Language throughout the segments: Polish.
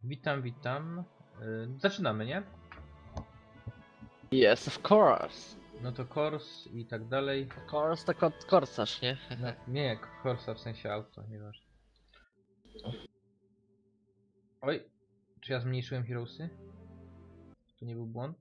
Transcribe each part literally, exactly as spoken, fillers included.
Witam, witam. Yy, zaczynamy, nie? Yes, of course. No to Kors i tak dalej. Kors to kot korsarz, nie? No, nie, Korsa w sensie auto, nieważne. Oj, czy ja zmniejszyłem Heroesy? To nie był błąd?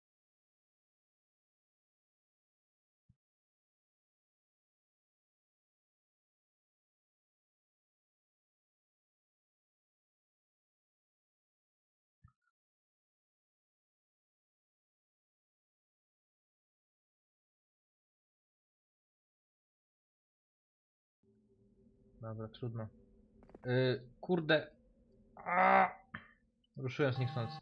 Dobra, trudno. Yy, kurde. Aaaa! Ruszyłem z niechcący.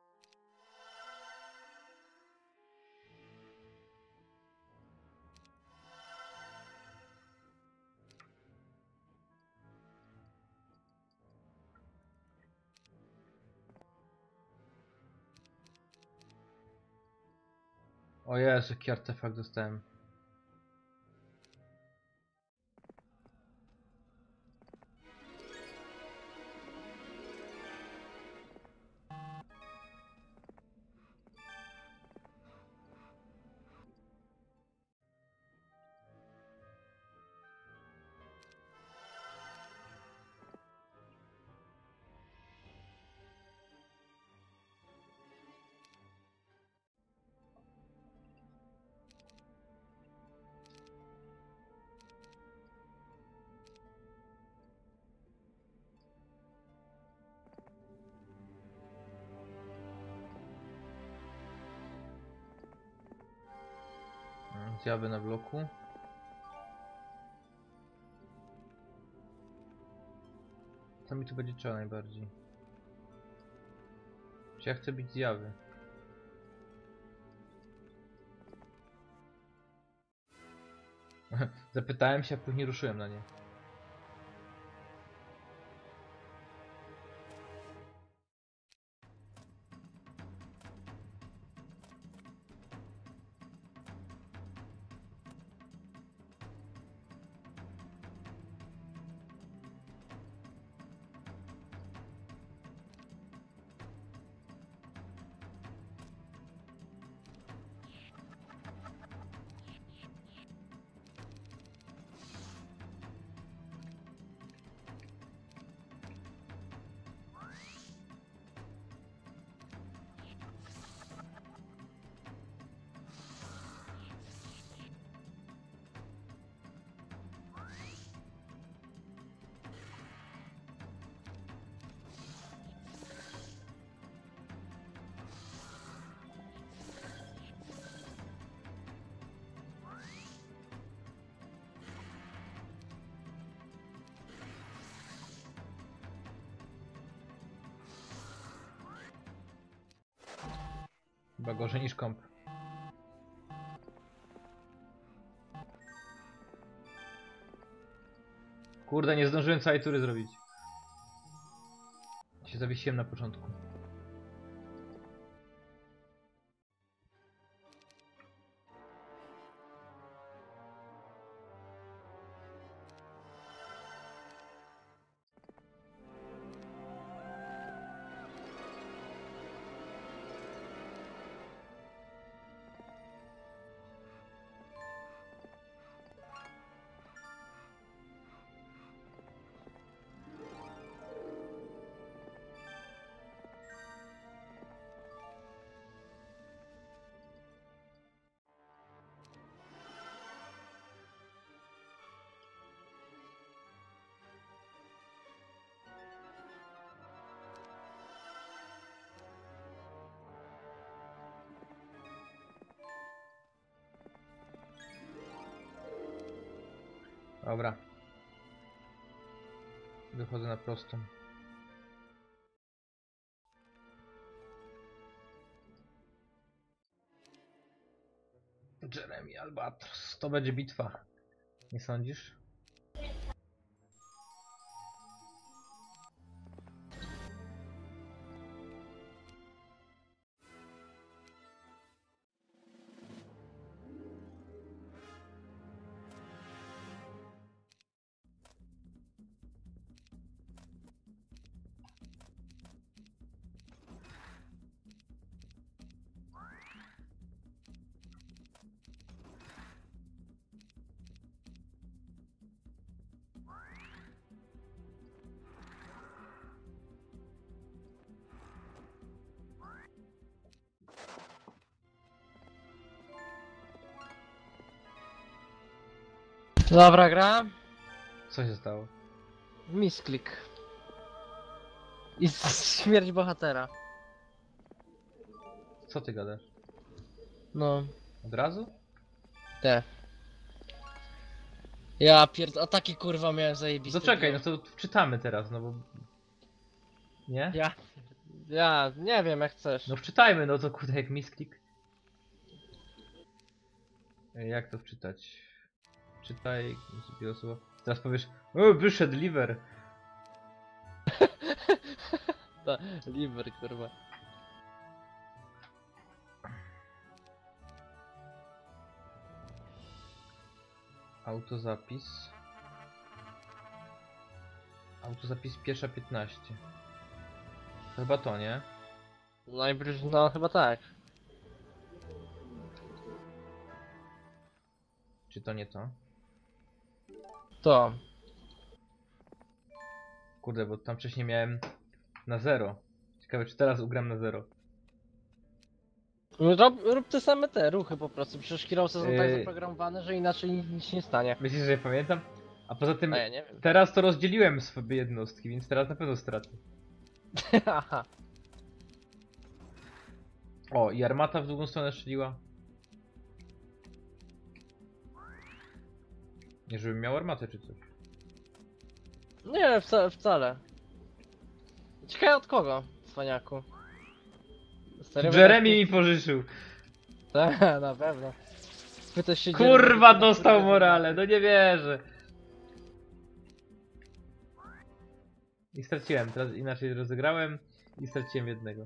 O Jezu, jaki artefakt dostałem. Zjawy na bloku. Co mi tu będzie trzeba najbardziej? Czy ja chcę być zjawy? Zapytałem się, a później ruszyłem na nie. Chyba gorzej niż komp. Kurde, nie zdążyłem całej tury zrobić. Się zawiesiłem na początku. Dobra. Wychodzę na prostą. Jeremy Albatros. To będzie bitwa. Nie sądzisz? Dobra gra. Co się stało? Misklik. I s- śmierć bohatera. Co ty gadasz? No, Od razu? te. Ja pierd... A taki kurwa miałem zajebisty No czekaj, no biom. to wczytamy teraz, no bo... Nie? Ja... Ja nie wiem jak chcesz. No wczytajmy, no to kurde jak misklik. Ej, jak to wczytać? Czytaj, słowo. Teraz powiesz, o wyszedł liver. To, liver kurwa. Autozapis. Autozapis piesza piętnaście. To chyba to, nie? Najbliżej, no chyba tak. Czy to nie to? To. Kurde, bo tam wcześniej miałem na zero. Ciekawe, czy teraz ugram na zero. Rób, rób te same te ruchy po prostu, przecież kierowcy są tak Yy. zaprogramowane, że inaczej nic, nic się nie stanie. Myślisz, że ja pamiętam? A poza tym A ja nie wiem. teraz to rozdzieliłem sobie jednostki, więc teraz na pewno stracę. Aha. O, i armata w drugą stronę strzeliła. Nie, żebym miał armatę czy coś. Nie, wca wcale. Ciekawe od kogo, cwaniaku? Serio Jeremy mi pożyczył. Tak, na pewno. Pytasz się Kurwa, Jeremy, dostał kurwa, morale, no nie wierzę. I straciłem, teraz inaczej rozegrałem i straciłem jednego.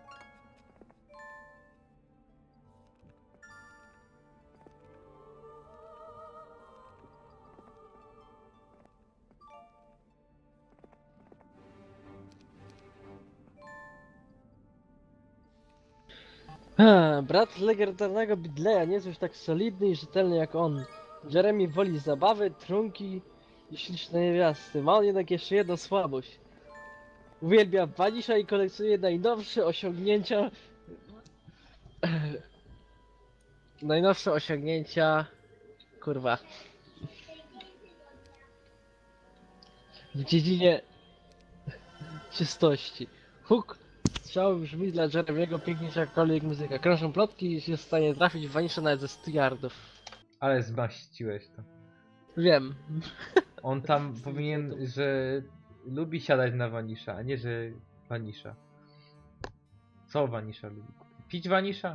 Ha, brat legendarnego Bidleya nie jest już tak solidny i rzetelny jak on. Jeremy woli zabawy, trunki i śliczne niewiasty. Ma on jednak jeszcze jedną słabość. Uwielbia Vanisha i kolekcjonuje najnowsze osiągnięcia... najnowsze osiągnięcia... Kurwa. W dziedzinie... czystości. Huk strzał brzmi dla Jeremy'ego piękniejsza jakkolwiek muzyka. Krążą plotki, że jest w stanie trafić w Vanisha nawet ze stu yardów. Ale zmaściłeś to. Wiem. On tam powinien, że lubi siadać na Vanisha, a nie, że Vanisha. Co Vanisha lubi? Pić Vanisha?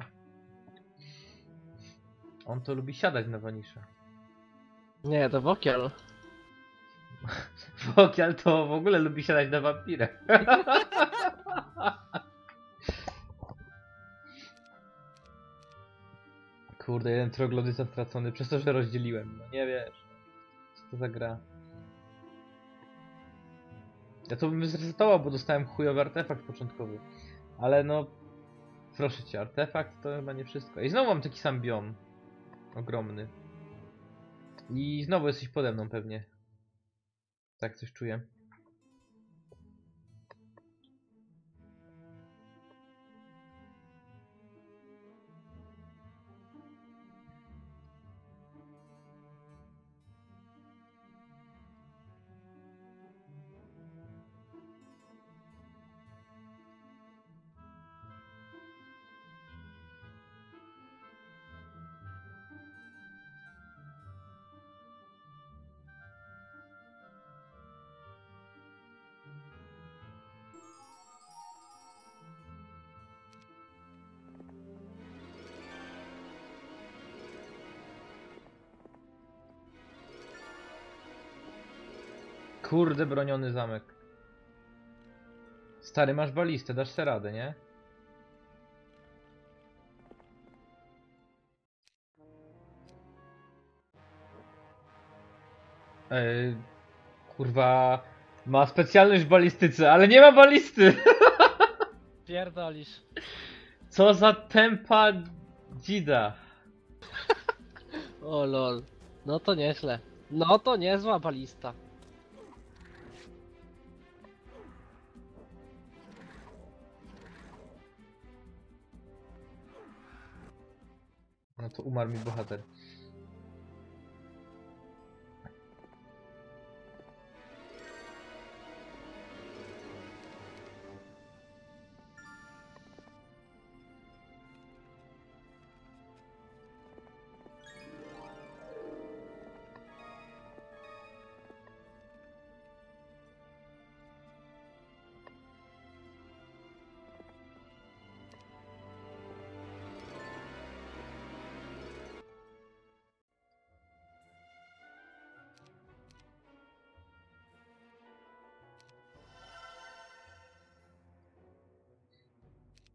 On to lubi siadać na Vanisha. Nie, to Wokiel. Wokial to w ogóle lubi siadać na wampirę. Kurde, jeden troglodyta stracony przez to, że rozdzieliłem. No nie wiesz. Co to za gra? Ja to bym zresetował, bo dostałem chujowy artefakt początkowy. Ale no... Proszę cię, artefakt to chyba nie wszystko. I znowu mam taki sam biom. Ogromny. I znowu jesteś pode mną pewnie. Tak coś czuję. Kurde, broniony zamek. Stary, masz balistę, dasz se radę, nie? Ej, kurwa... Ma specjalność w balistyce, ale nie ma balisty! Pierdolisz. Co za tempa dzida. O lol. No to nieźle. No to niezła balista. No to umarł mi bohater.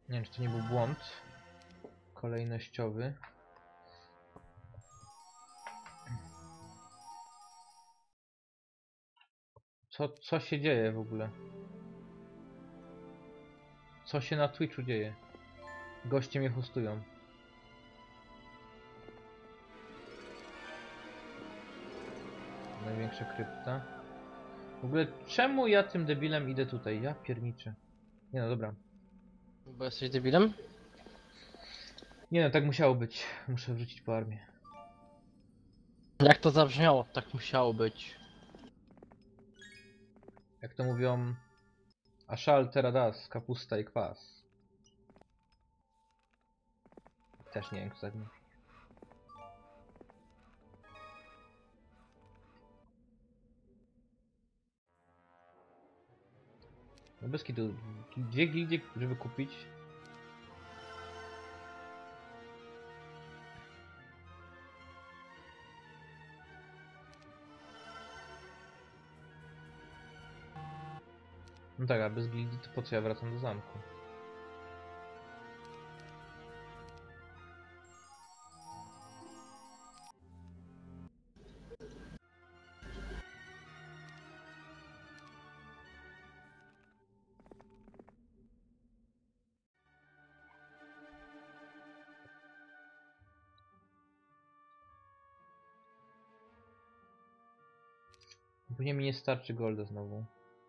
Nie wiem, czy to nie był błąd kolejnościowy. Co, co się dzieje w ogóle? Co się na Twitchu dzieje? Goście mnie hostują. Największa krypta. W ogóle czemu ja tym debilem idę tutaj? Ja pierniczę. Nie no, dobra. Bo jesteś debilem? Nie no, tak musiało być. Muszę wrócić po armię. Jak to zabrzmiało? Tak musiało być. Jak to mówią... Ashal teradas, kapusta i kwas. Też nie wiem, kto tak mówi. No bez kitu. Dwie gildie, żeby kupić. No tak, a bez gildii to po co ja wracam do zamku? Później mi nie starczy golda znowu.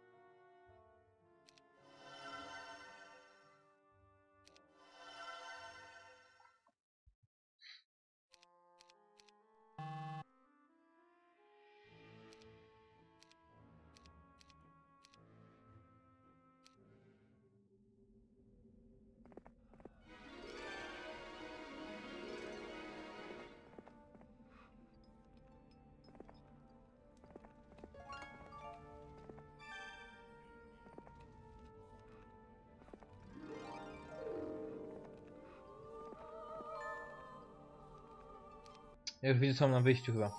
Ja już widzę, co mam na wyjściu chyba.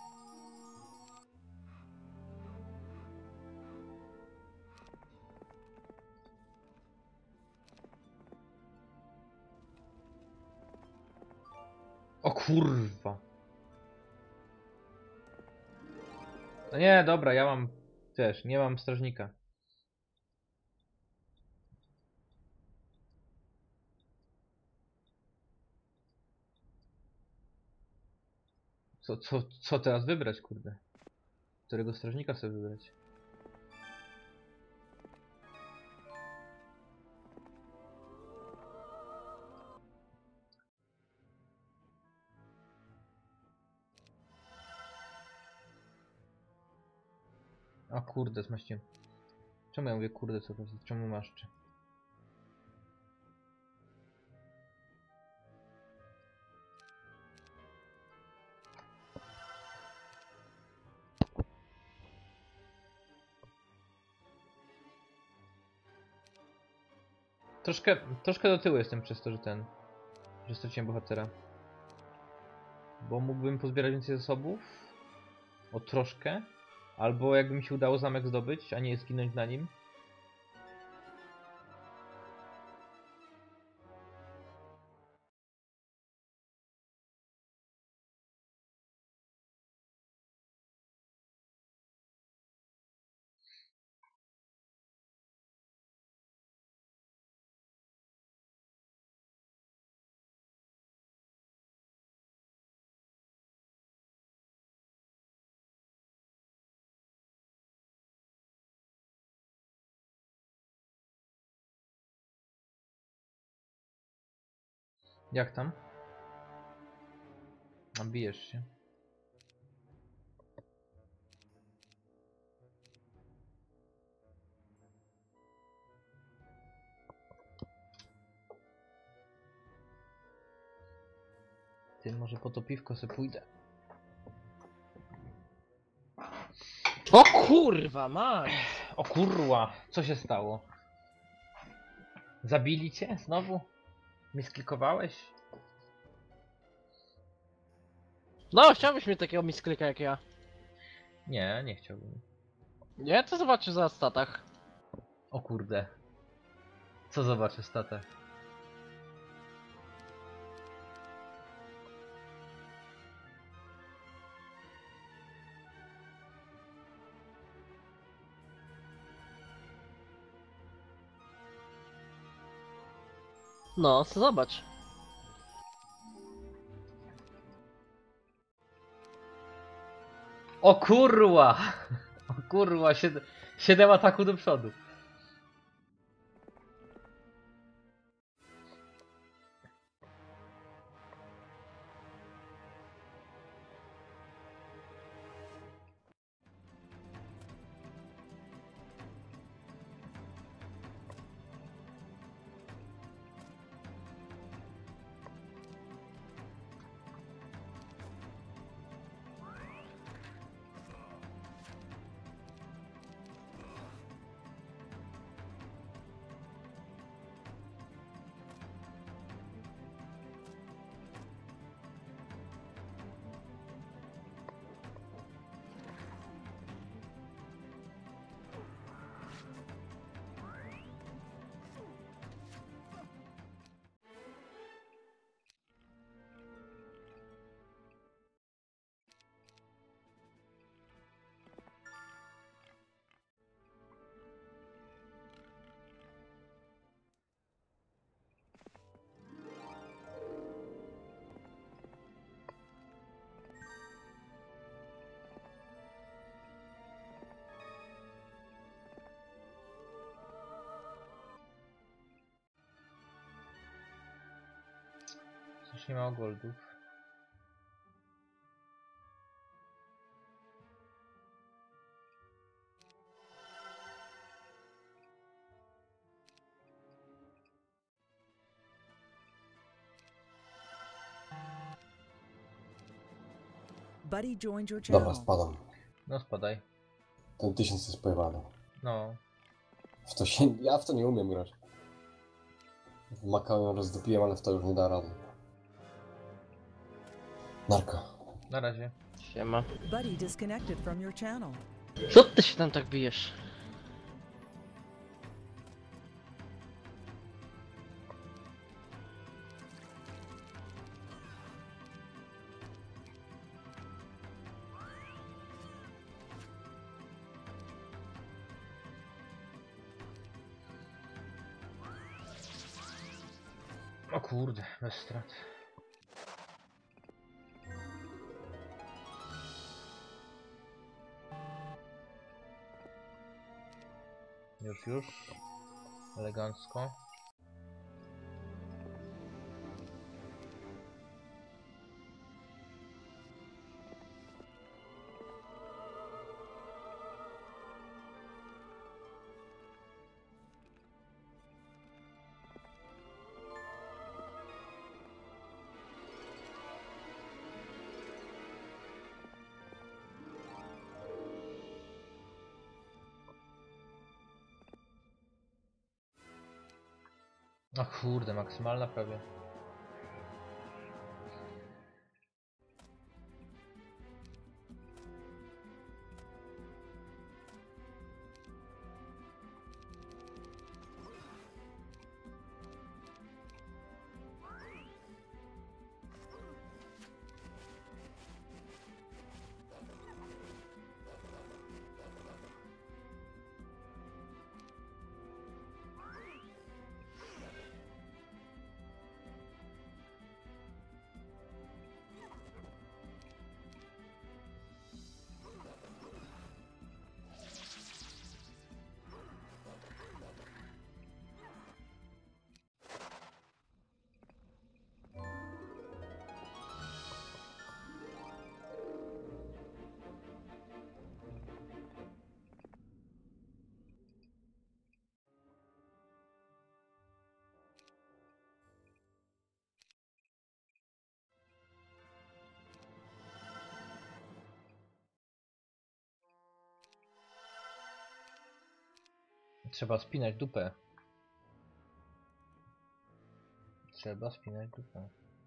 O kurwa. No nie, dobra, ja mam też, nie mam strażnika. Co, co, co teraz wybrać, kurde? Którego strażnika sobie wybrać? O kurde, zmaściłem. Czemu ja mówię kurde, co to jest? Czemu maszczę? Troszkę, troszkę do tyłu jestem przez to, że ten... że straciłem bohatera. Bo mógłbym pozbierać więcej zasobów. O troszkę. Albo jakby mi się udało zamek zdobyć, a nie zginąć na nim. Jak tam? A bijesz się. Ty, może po to piwko se pójdę. O kurwa, mać! O kurwa, co się stało? Zabili cię znowu? Misklikowałeś? No, chciałbyś mieć takiego misklika jak ja. Nie, nie chciałbym. Nie? To zobaczysz za statach. O kurde. Co zobaczę w statach? No, co zobacz. O kurwa! O kurwa, siedem, siedem ataku do przodu. Coś nie ma goldów. Buddy joined your Dobra, channel. spadam. No spadaj. Ten tysiąc jest pojebany. No. W to się... Ja w to nie umiem grać. W Makao ją rozdupiłem, ale w to już nie da rady. Narka. Na razie. Siema. Buddy disconnected from your channel. Co ty się tam tak bijesz? O kurde, bez strat. Już, już. Elegancko. O kurde, maksymalna prawie. Trzeba spinać dupę. Trzeba spinać dupę.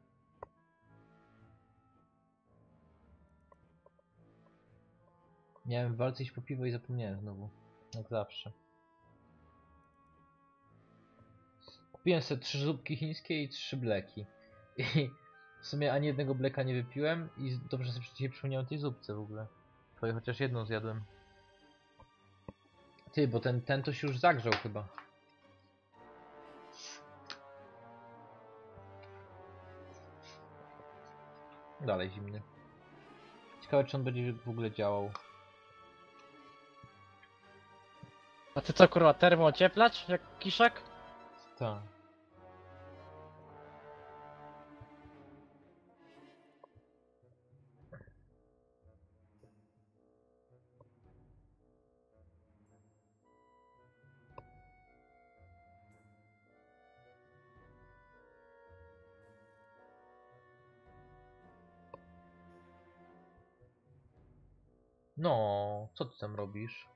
Miałem w walce iść po piwo i zapomniałem znowu. Jak zawsze. Kupiłem sobie trzy zupki chińskie i trzy bleki. I w sumie ani jednego bleka nie wypiłem i dobrze sobie dzisiaj przypomniałem tej zupce w ogóle. Twoje chociaż jedną zjadłem. Ty, bo ten, ten to się już zagrzał chyba. Dalej zimny. Ciekawe, czy on będzie w ogóle działał. A ty co kurwa, termoocieplacz jak kiszak? Tak. No, co ty tam robisz?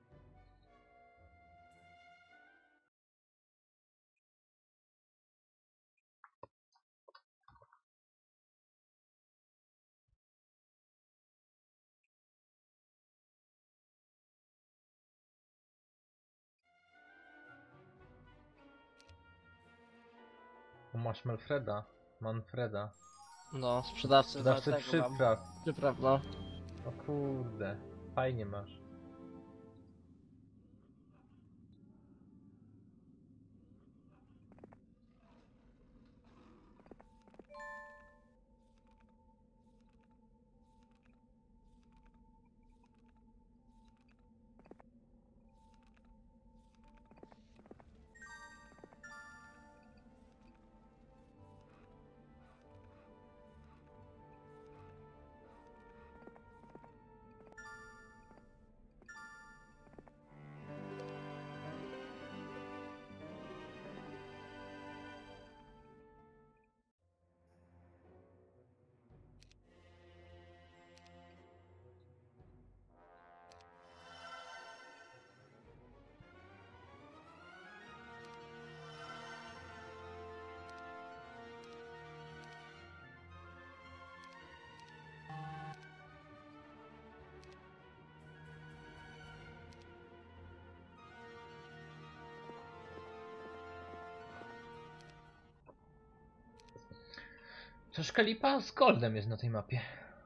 O, masz Manfreda. Manfreda. No, sprzedawcy Sprzedawcy za tego mam. przypraw. Przypraw, no. O kurde. Fajnie masz. Troszkę lipa z Goldem jest na tej mapie.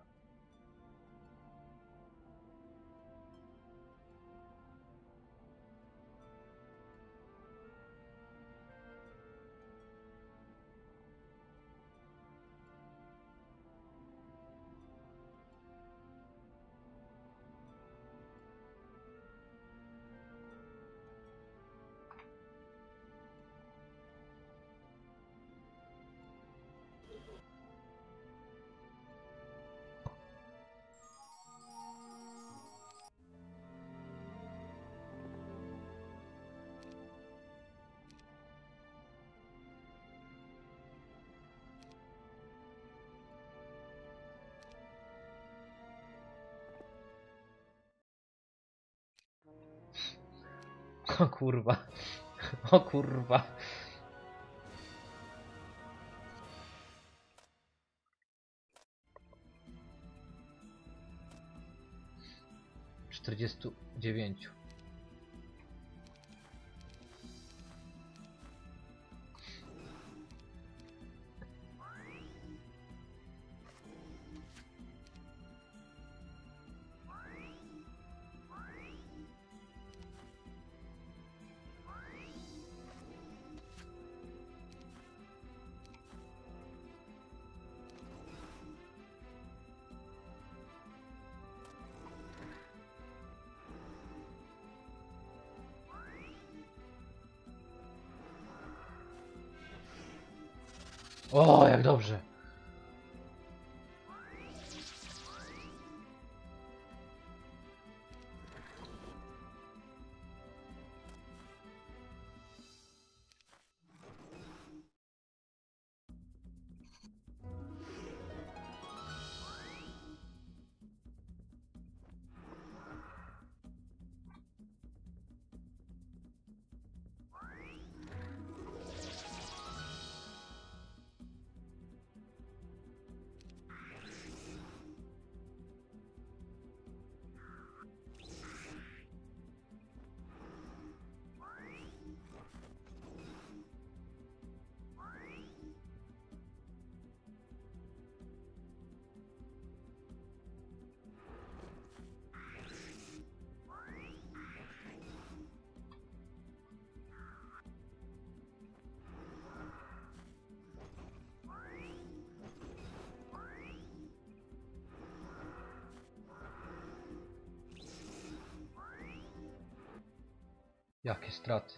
O kurwa. O kurwa. czterdziestu dziewięciu. O, jak dobrze. Jakie straty.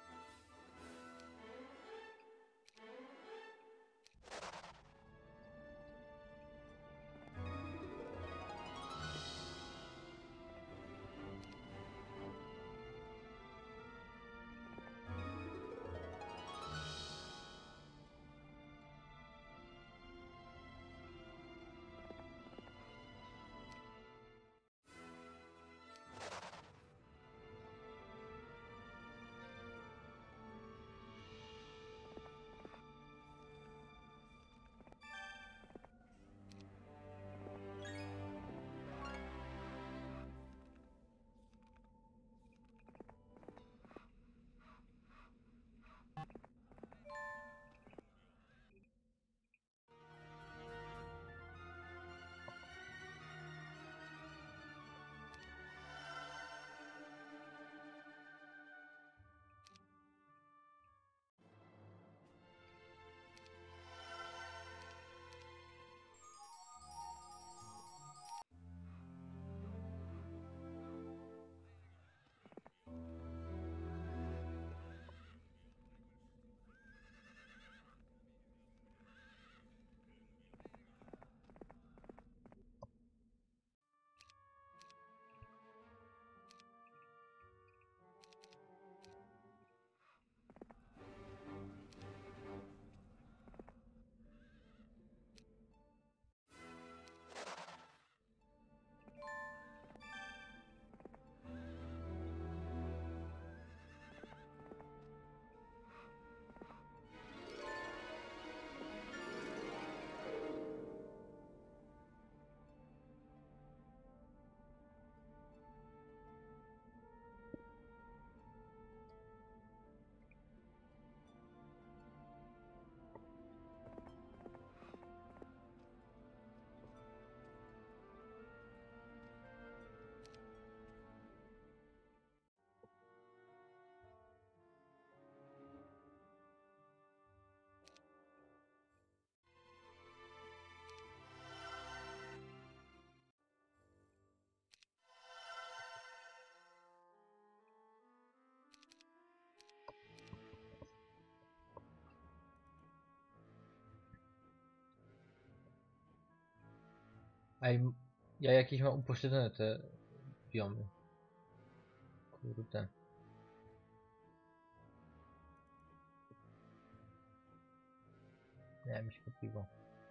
Ej, m- ja jakieś mam upośledzone te biomy. Kurde. Nie, mi się kupiło.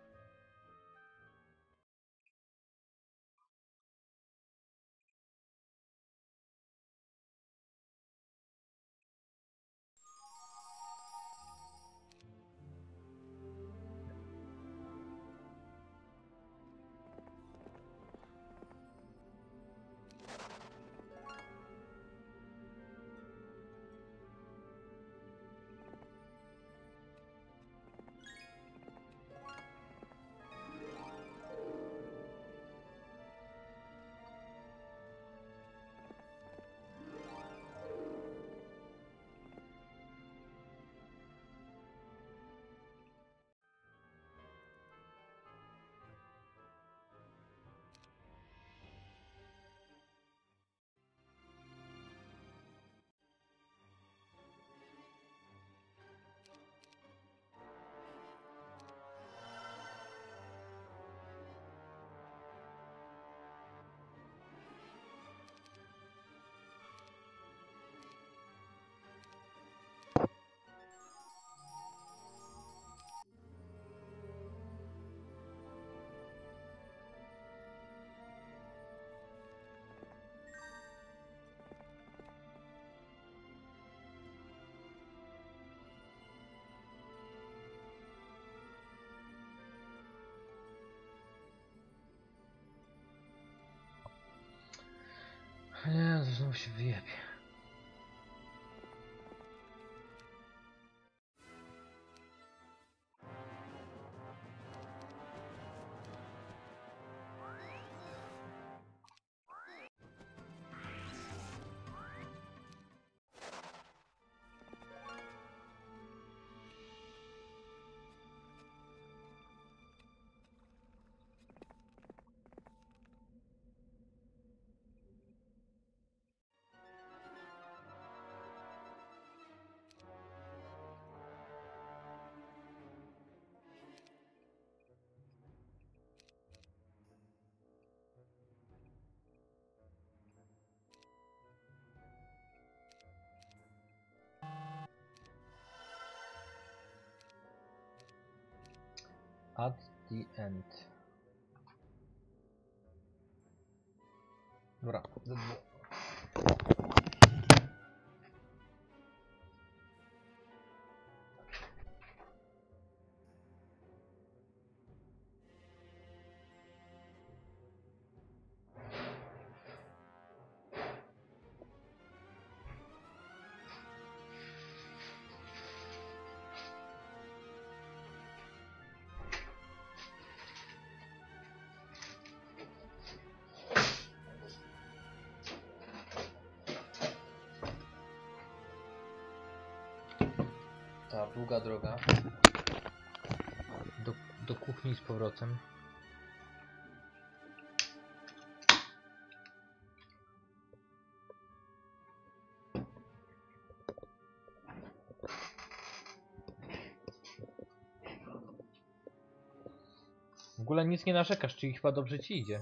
Nie, to znowu się wyjebie. At the end. Dobra, ze dwóch. Ta długa droga do, do kuchni z powrotem. W ogóle nic nie narzekasz, czyli chyba dobrze ci idzie.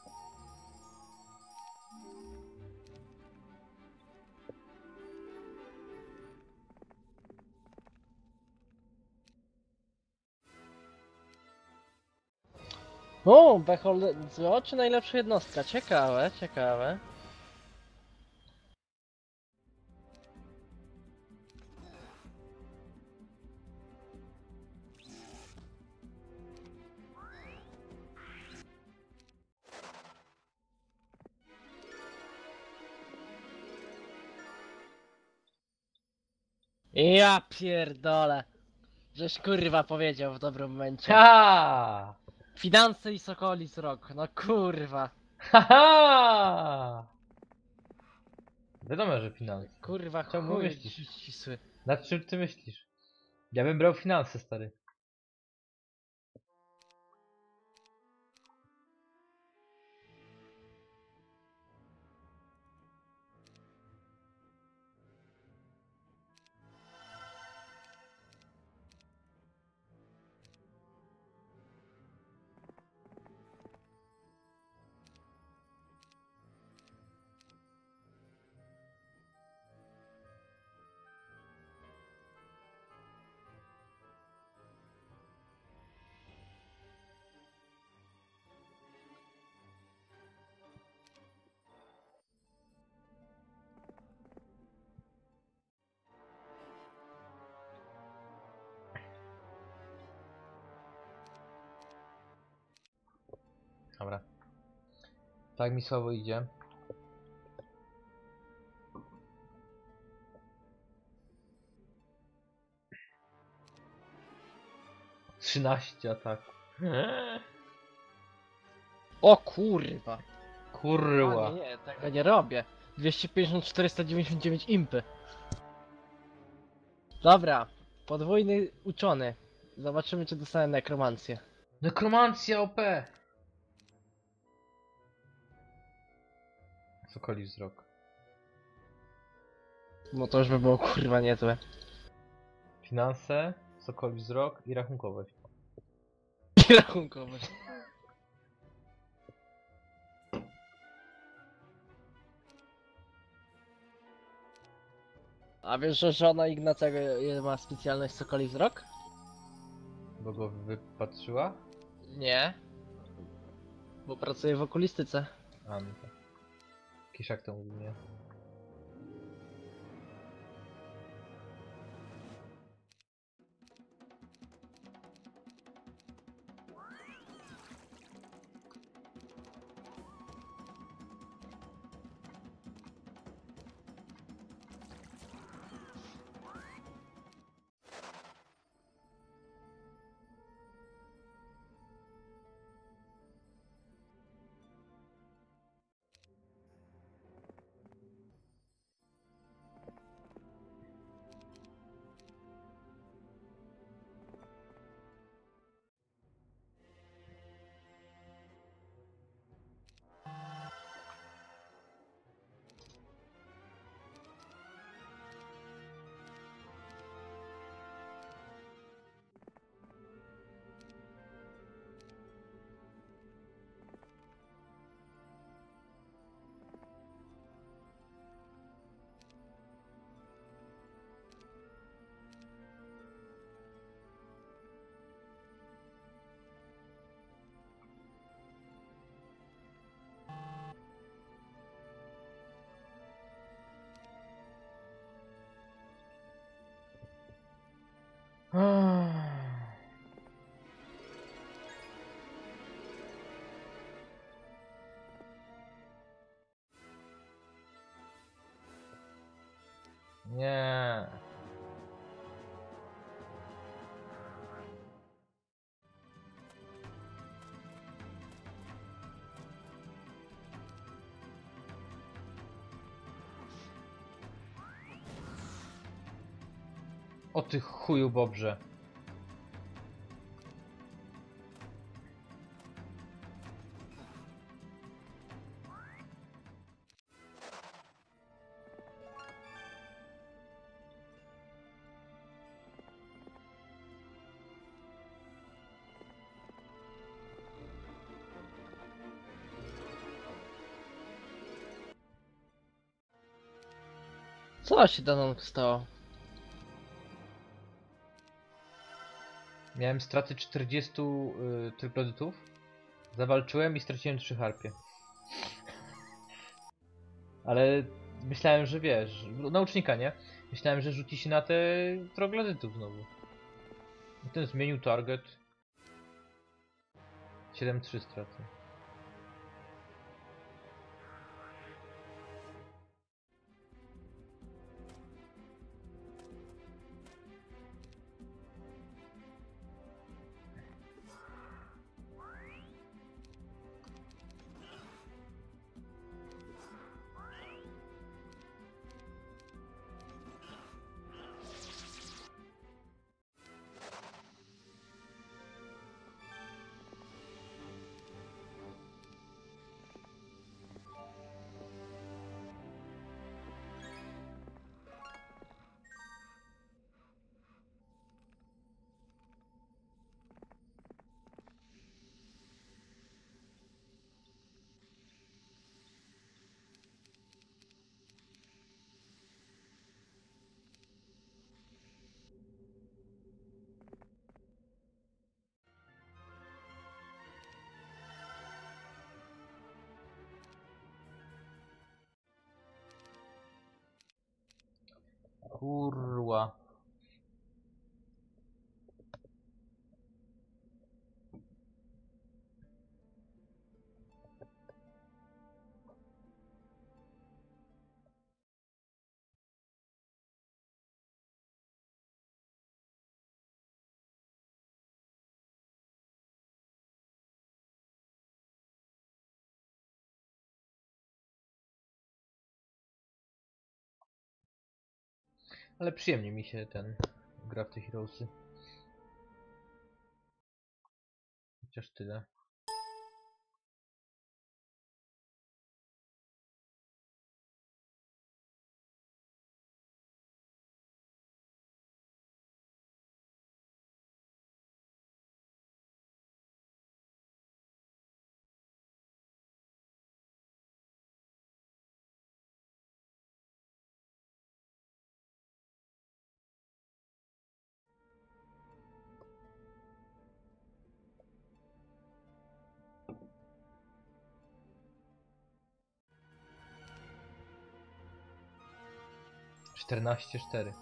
O, Bechol, czy najlepsza jednostka? Ciekawe, ciekawe. Ja pierdolę. Żeś kurwa powiedział w dobrym momencie. Ha! Finanse i Sokolis Rock, no kurwa. Haha! Wiadomo, że finanse. Kurwa, Czemu chuj myślisz? ścisły. Nad czym ty myślisz? Ja bym brał finanse, stary. Dobra. Tak mi słabo idzie. trzynaście ataków. O kurwa. A, Kurwa. nie, nie, tego nie robię. dwieście pięćdziesiąt czterysta dziewięćdziesiąt dziewięć impy. Dobra, podwójny uczony. Zobaczymy, czy dostanę nekromancję. Nekromancja O P! Sokoli wzrok. No to już by było kurwa niezłe. Finanse, sokoli wzrok i rachunkowość. I rachunkowość. A wiesz, że żona Ignacego ma specjalność Sokoli Wzrok? Bo go wypatrzyła? Nie. Bo pracuje w okulistyce. A no tak. Kiszak to mówi, nie? Nie. O ty chuju bobrze. Co się Danon stało? Miałem straty czterdziestu y, tryglodytów. Zawalczyłem i straciłem trzy harpie. Ale myślałem, że wiesz, naucznika, nie? Myślałem, że rzuci się na te troglodytów znowu. I ten zmienił target. siedem trzy straty. Kurwa. Ale przyjemnie mi się ten gra w te Heroesy. Chociaż tyle. czternaście cztery.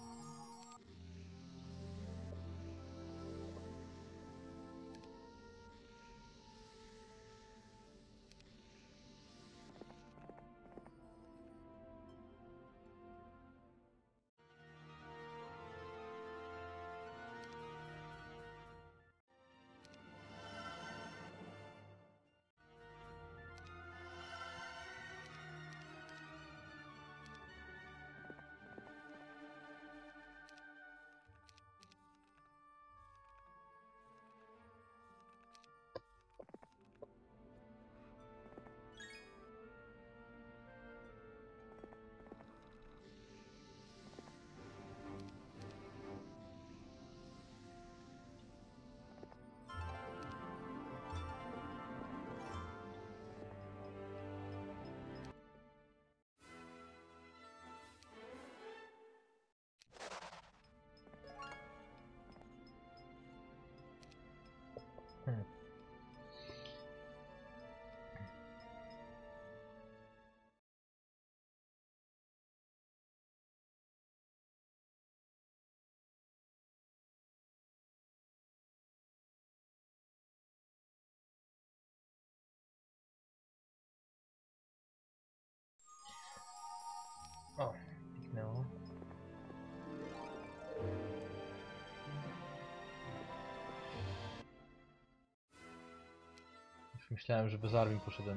myślałem, że bez armii poszedłem.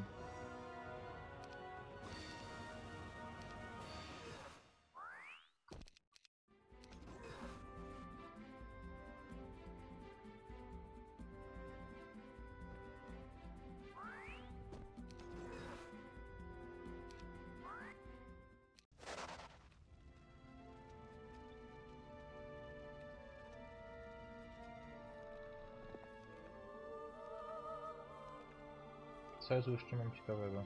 Co ja tu jeszcze mam ciekawego?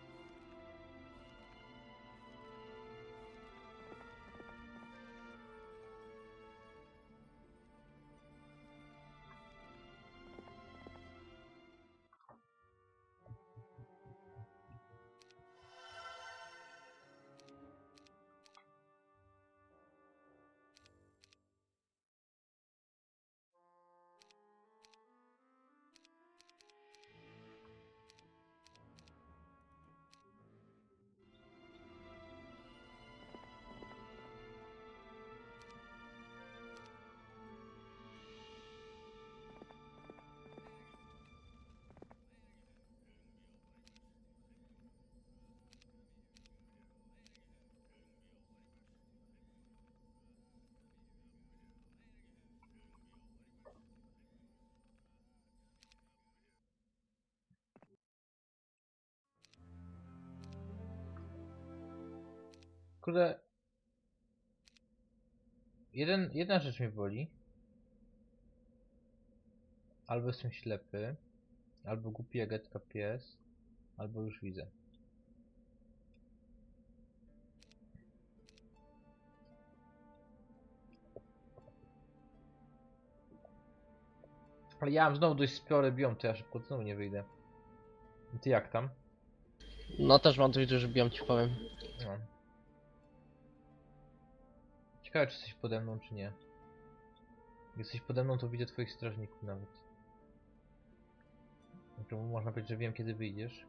Kurde... Jeden, jedna rzecz mnie boli. Albo jestem ślepy, albo głupi jak Edka pies, albo już widzę. Ale ja mam znowu dość spory biom, to ja szybko znowu nie wyjdę. I ty jak tam? No też mam dość duży biom, ci powiem. No. Ciekawe, czy jesteś pode mną, czy nie. Jak jesteś pode mną, to widzę twoich strażników nawet. Znaczy, można powiedzieć, że wiem, kiedy wyjdziesz.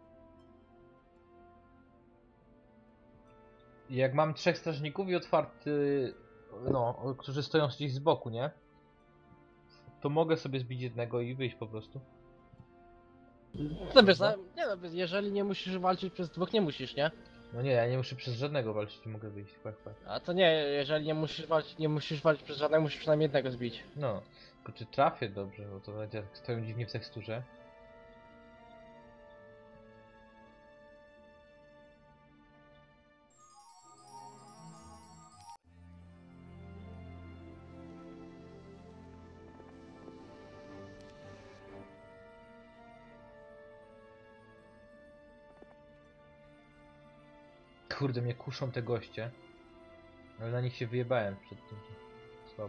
I jak mam trzech strażników i otwarty... No, którzy stoją gdzieś z boku, nie? To mogę sobie zbić jednego i wyjść po prostu. No wiesz, no, nie no, jeżeli nie musisz walczyć przez dwóch, nie musisz, nie? No nie, ja nie muszę przez żadnego walczyć i mogę wyjść. Chłop, chłop. A to nie, jeżeli nie musisz walczyć, nie musisz walczyć przez żadnego, musisz przynajmniej jednego zbić. No, tylko czy trafię dobrze, bo to będzie stoją dziwnie w teksturze. Kurde, mnie kuszą te goście. Ale na nich się wyjebałem przed tym. Słabo.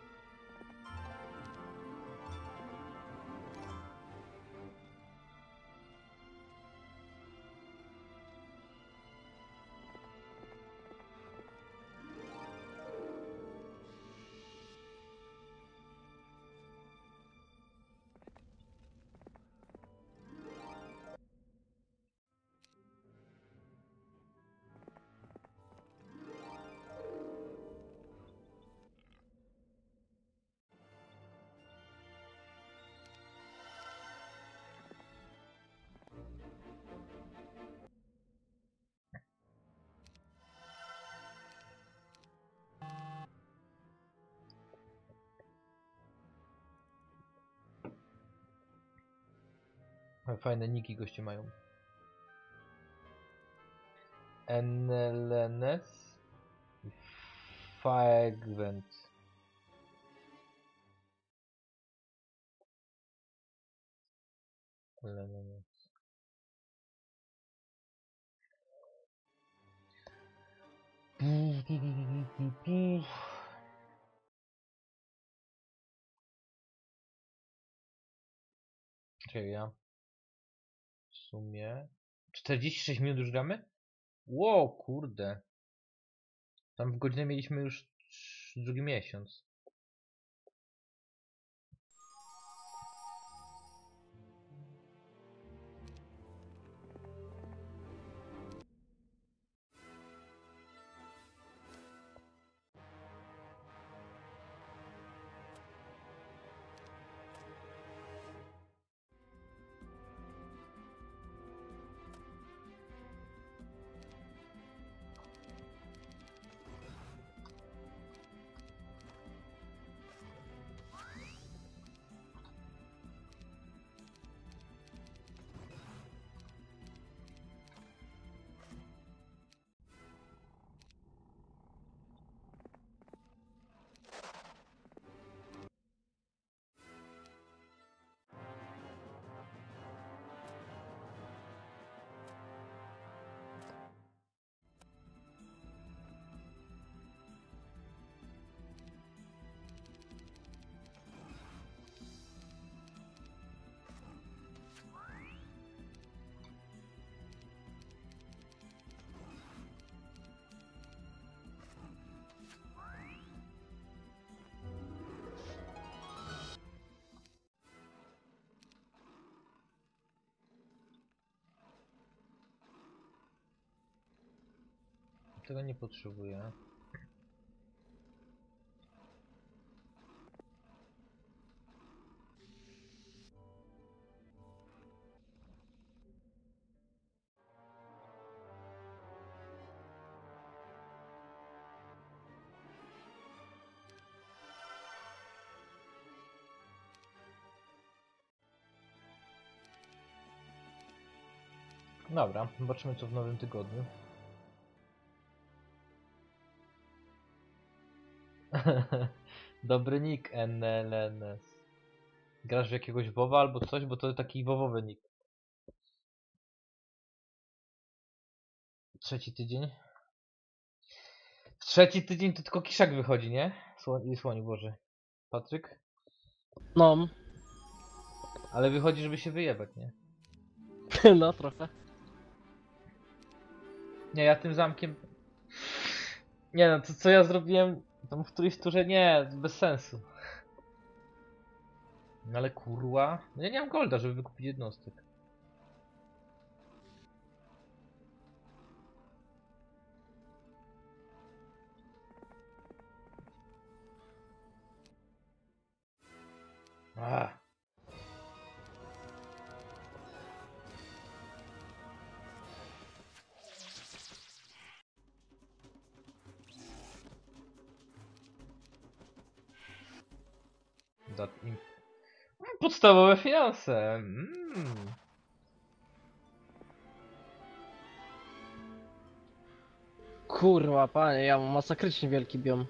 Ale fajne niki goście mają. N L N S i Fragment. L N S. Czekaj, ja w sumie czterdzieści sześć minut już gramy? Ło, kurde. Tam w godzinę mieliśmy już drugi miesiąc. Tego nie potrzebuję. Dobra, zobaczymy co w nowym tygodniu. Dobry nick, N L N S. Grasz w jakiegoś WoWa albo coś, bo to taki WoWowy nick. Trzeci tydzień? W trzeci tydzień to tylko Kiszak wychodzi, nie? Słoń, słoni Boże. Patryk? No, Ale wychodzi, żeby się wyjebać, nie? no trochę. Nie, ja tym zamkiem... Nie no, to co ja zrobiłem tam w którejś turze, nie, bez sensu. No ale kurwa... No ja nie mam golda, żeby wykupić jednostek. Ah. Dat im... Podstawowe finanse. Mm. Kurwa, panie, ja mam masakrycznie wielki biom.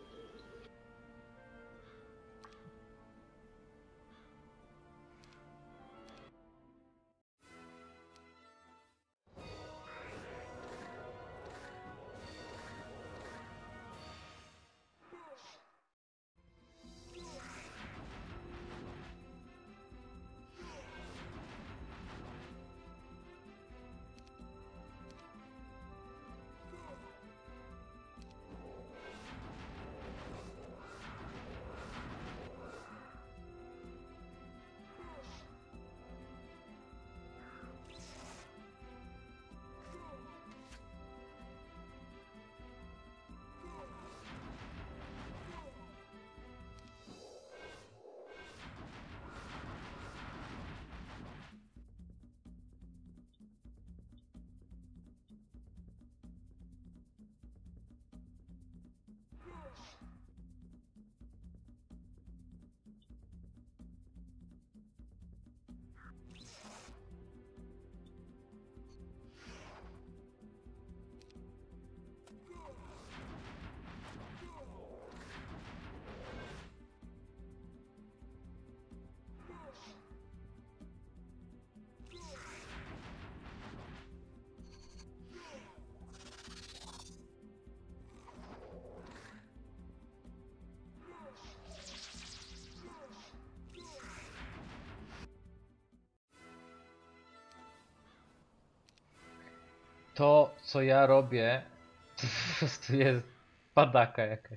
To, co ja robię, to po prostu jest padaka jakaś.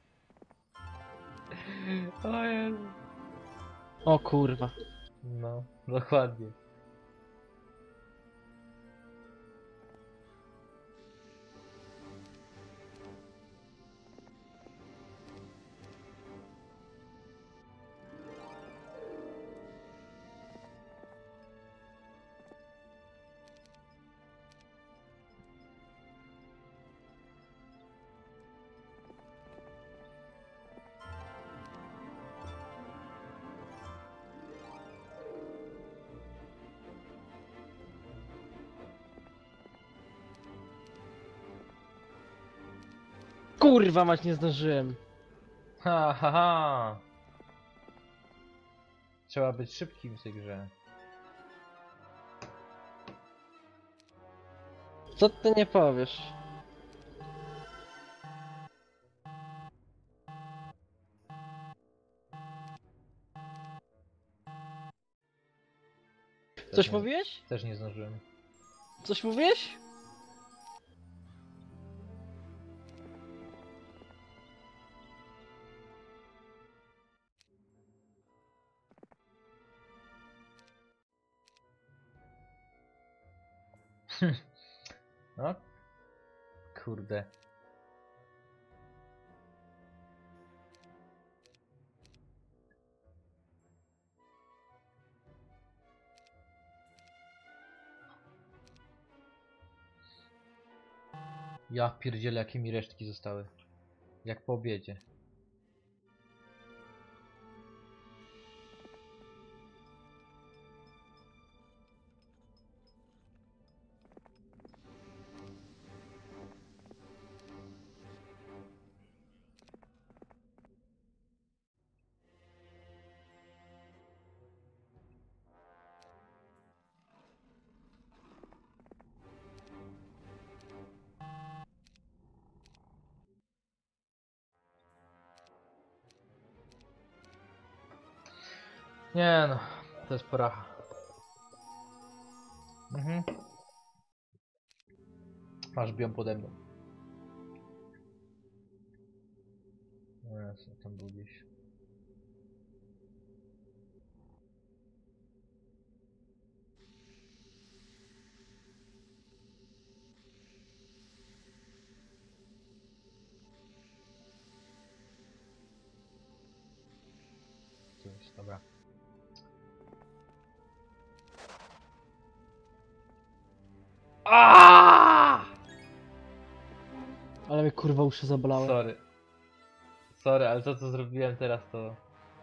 O Jezu. O kurwa. No, dokładnie. Kurwa mać, nie zdążyłem. Ha, ha, ha. Trzeba być szybkim w tej grze. Co ty nie powiesz? Też Coś nie, mówiłeś? Też nie zdążyłem. Coś mówiłeś? No. Kurde. Ja pierdzielę, jakie mi resztki zostały. Jak po obiedzie. Nie no, to jest poracha. Mhm. Masz biom pode mną. Jezu, tam był gdzieś. Tu jest, dobra. Aaaa! Ale mnie kurwa uszy zabolały. Sorry. Sorry, ale to co zrobiłem teraz to...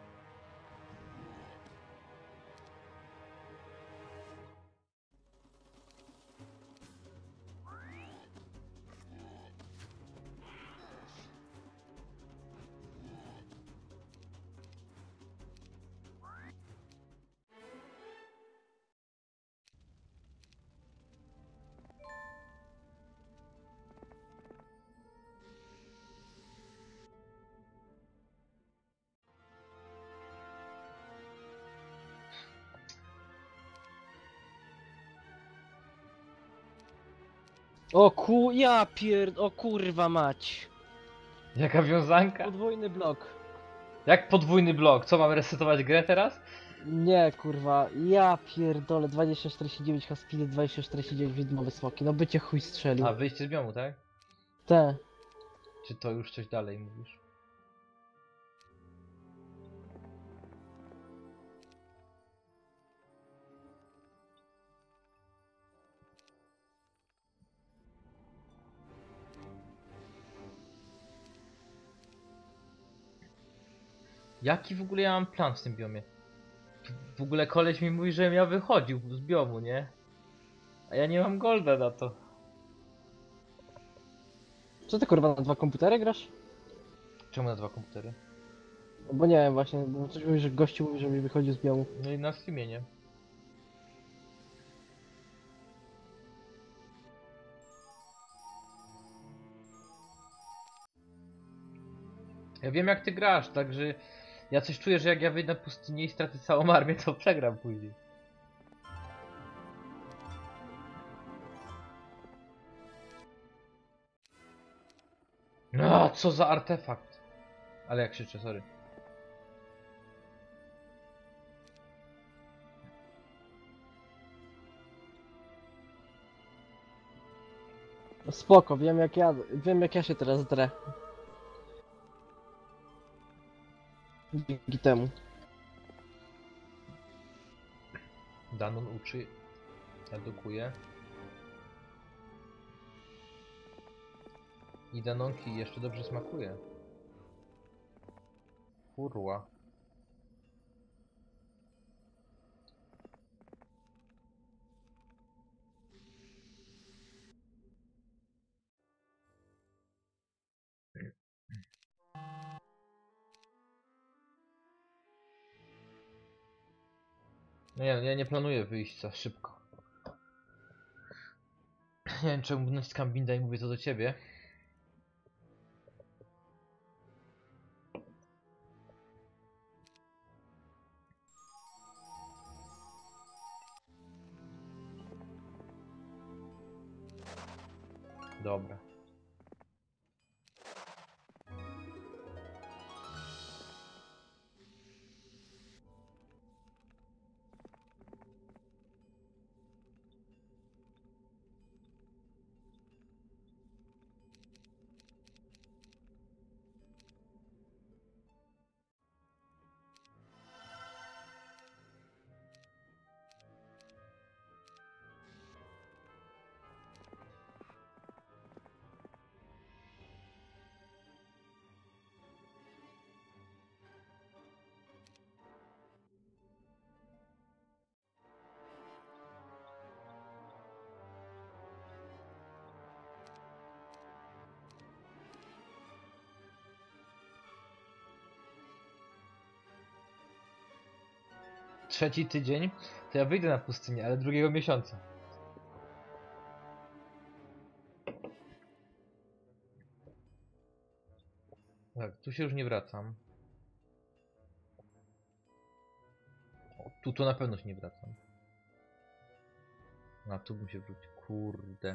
O ku... ja pierd... o kurwa mać. Jaka wiązanka? Podwójny blok. Jak podwójny blok? Co, mamy resetować grę teraz? Nie kurwa, ja pierdolę dwadzieścia czterdzieści dziewięć Haspiny, dwadzieścia czterdzieści dziewięć widmowe smoki, no by cię chuj strzelił. A, wyjście z biomu, tak? Te. Czy to już coś dalej mówisz? Jaki w ogóle ja mam plan w tym biomie? W ogóle koleś mi mówi, żebym ja wychodził z biomu, nie? A ja nie mam golda na to. Co ty kurwa na dwa komputery grasz? Czemu na dwa komputery? No bo nie wiem właśnie, bo coś mówi, że gościu mówi, żebyś wychodził z biomu. No i na streamie, nie? Ja wiem jak ty grasz, także ja coś czuję, że jak ja wyjdę na pustynię i stracę całą armię, to przegram później. No, co za artefakt. Ale jak krzyczę, sorry. No spoko, wiem jak ja, wiem jak ja się teraz drę. Dzięki temu. Danon uczy, edukuje. I danonki jeszcze dobrze smakuje. Kurwa. No ja, ja nie planuję wyjść za szybko. Nie wiem czemu naciskam binda i mówię to do ciebie. Dobra. trzeci tydzień, to ja wyjdę na pustynię, ale drugiego miesiąca. Tak, tu się już nie wracam. O, tu to na pewno się nie wracam. A tu bym się wrócił. Kurde.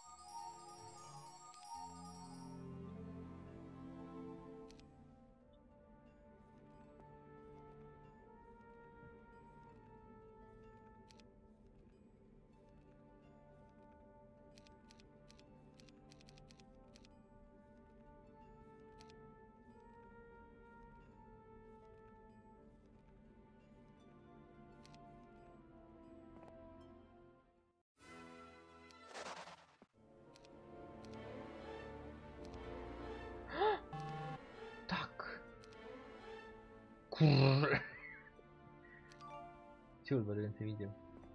Tak. Kurre. Ciul, będę więcej widział.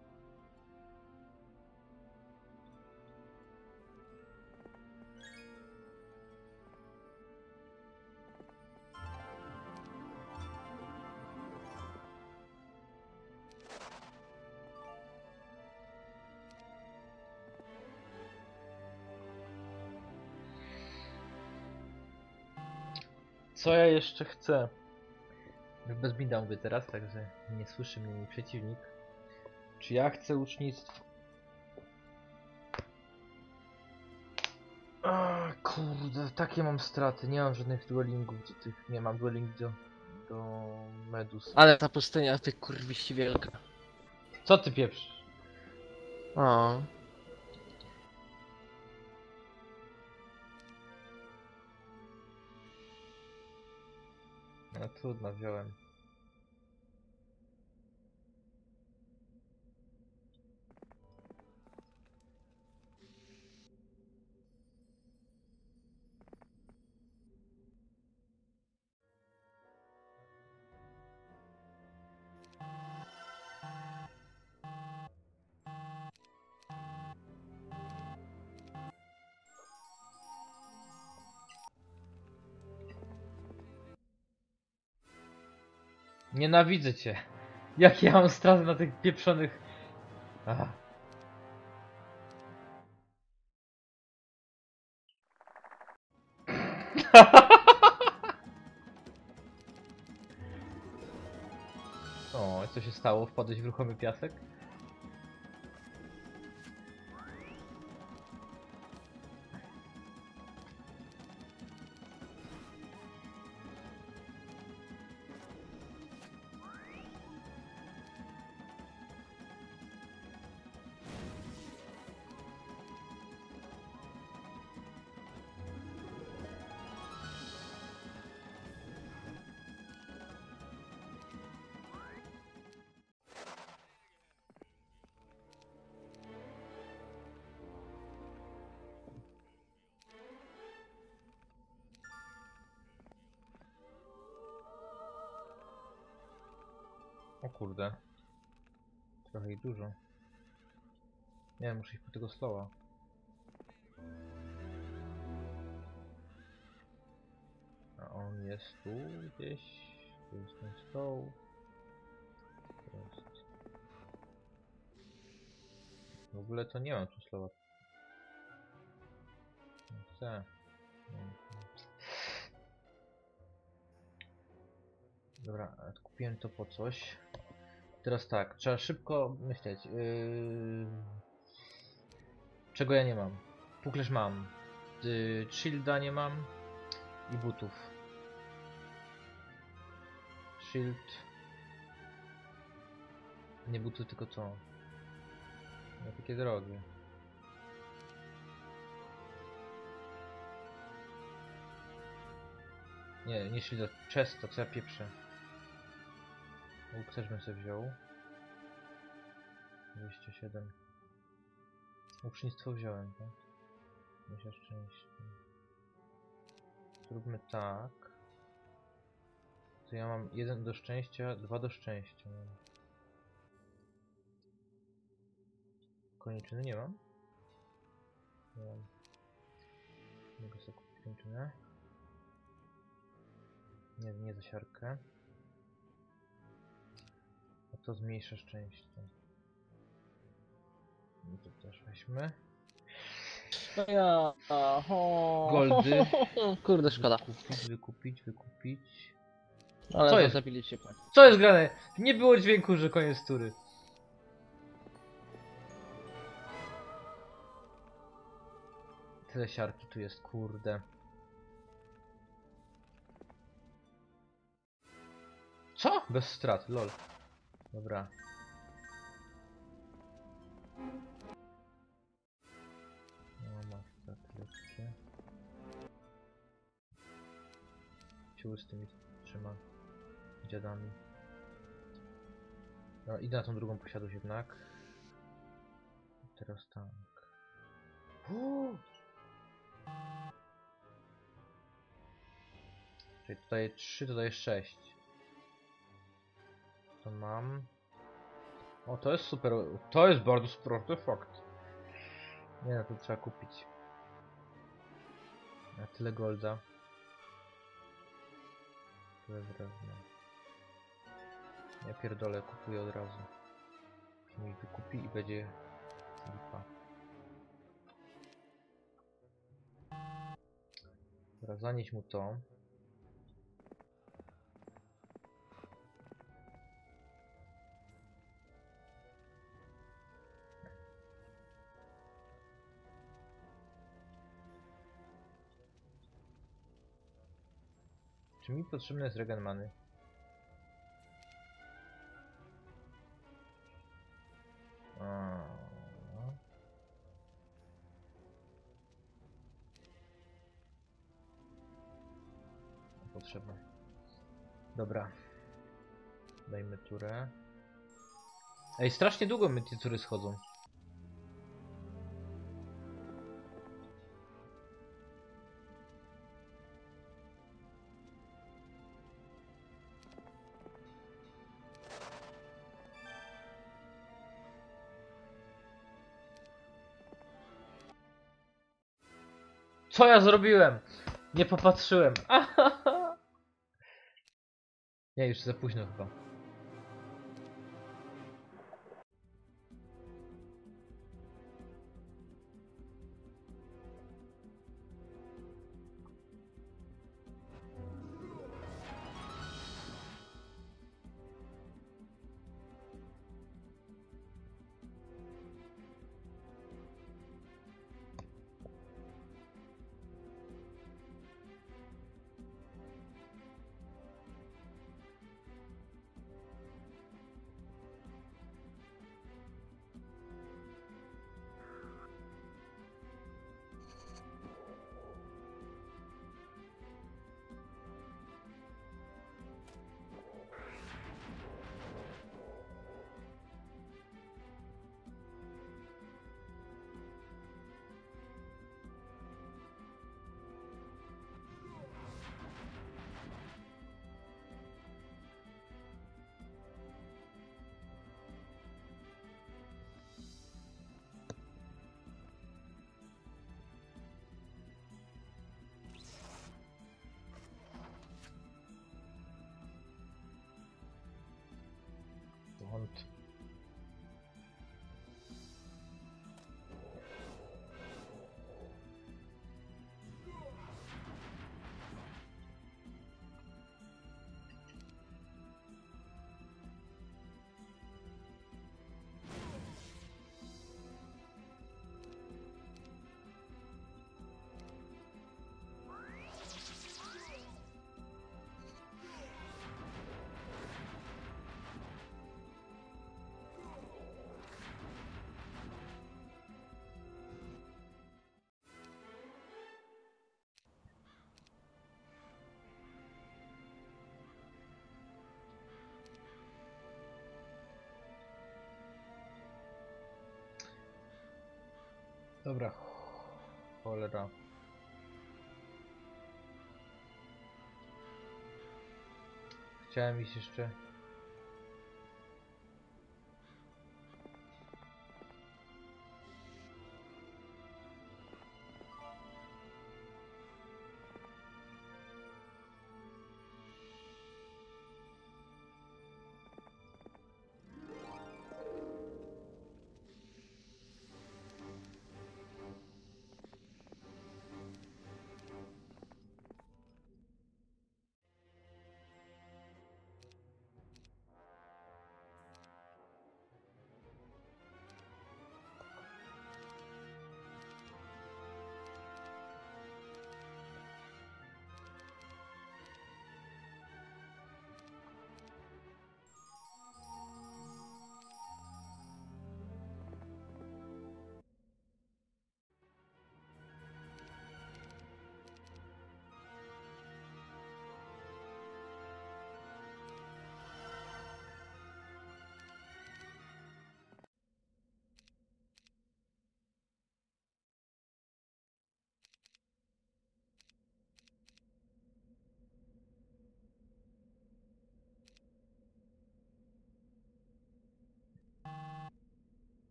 Co ja jeszcze chcę? Bez binda mówię teraz, także nie słyszy mnie mój przeciwnik. Czy ja chcę ucznictwo? A, kurde, takie mam straty. Nie mam żadnych duelingów do tych. Nie mam dueling do, do medus. Ale ta pustynia, ty kurwiści wielka. Co ty pieprzysz? O. No trudno, wziąłem. Nienawidzę cię. Jak ja mam straty na tych pieprzonych... Aha. O, co się stało? Wpadłeś w ruchomy piasek? O kurde. Trochę ich dużo. Nie wiem, muszę iść po tego slowa. A on jest tu gdzieś. Tu jest ten slow. To jest... W ogóle to nie mam tu slowa. Nie chcę. Nie. Dobra, kupiłem to po coś. Teraz tak, trzeba szybko myśleć. Yy... Czego ja nie mam? Puklerz mam. Yy, shielda nie mam. I butów. Shield. Nie buty, tylko to. Nie takie drogie. Nie, nie shielda. Chest, to co ja pieprzę. Łuk też bym sobie wziął. dwieście siedem. Ucznictwo wziąłem, tak? Myślę szczęście. Zróbmy tak. To ja mam jeden do szczęścia, dwa do szczęścia. Koniczyny nie mam? Nie mam. Mogę sobie kupić koniczynę. Nie, nie za siarkę. A to zmniejsza szczęście. I to też weźmy. No ja... o, Goldy. Kurde, szkoda. Wykupić, wykupić, wykupić. Ale Co jest? zaczepiliście pan. Co jest grane? Nie było dźwięku, że koniec tury. Tyle siarki tu jest, kurde. Co? Bez strat, lol. Dobra. No, ma straty lekkie. Siły z tymi trzema dziadami. No, idę na tą drugą posiadłość jednak. Teraz tak. Uuu! Czyli tutaj trzy, tutaj sześć. To mam. O, to jest super. To jest bardzo super artefakt. Nie no, to trzeba kupić. A tyle golda. Tyle drewna. Ja pierdolę, kupuję od razu. Już mi wykupi i będzie lipa. Dobra, zanieś mu to. Czy mi potrzebny jest regen many? A. Potrzebne. Dobra. Dajmy turę. Ej, strasznie długo mi te tury schodzą. Co ja zrobiłem? Nie popatrzyłem. Nie, już za późno chyba. Błąd. Dobra, cholera. Chciałem iść jeszcze.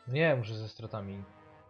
Nie, muszę ze stratami.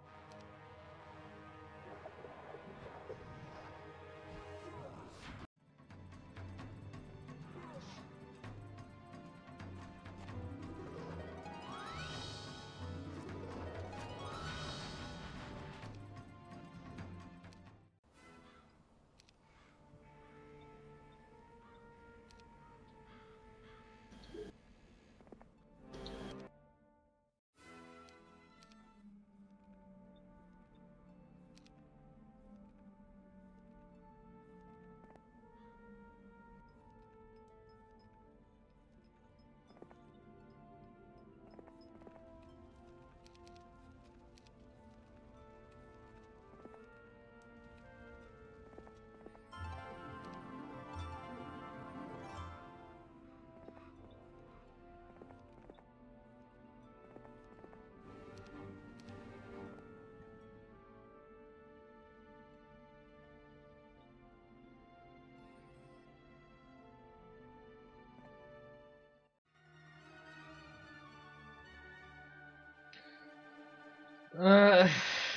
Eee,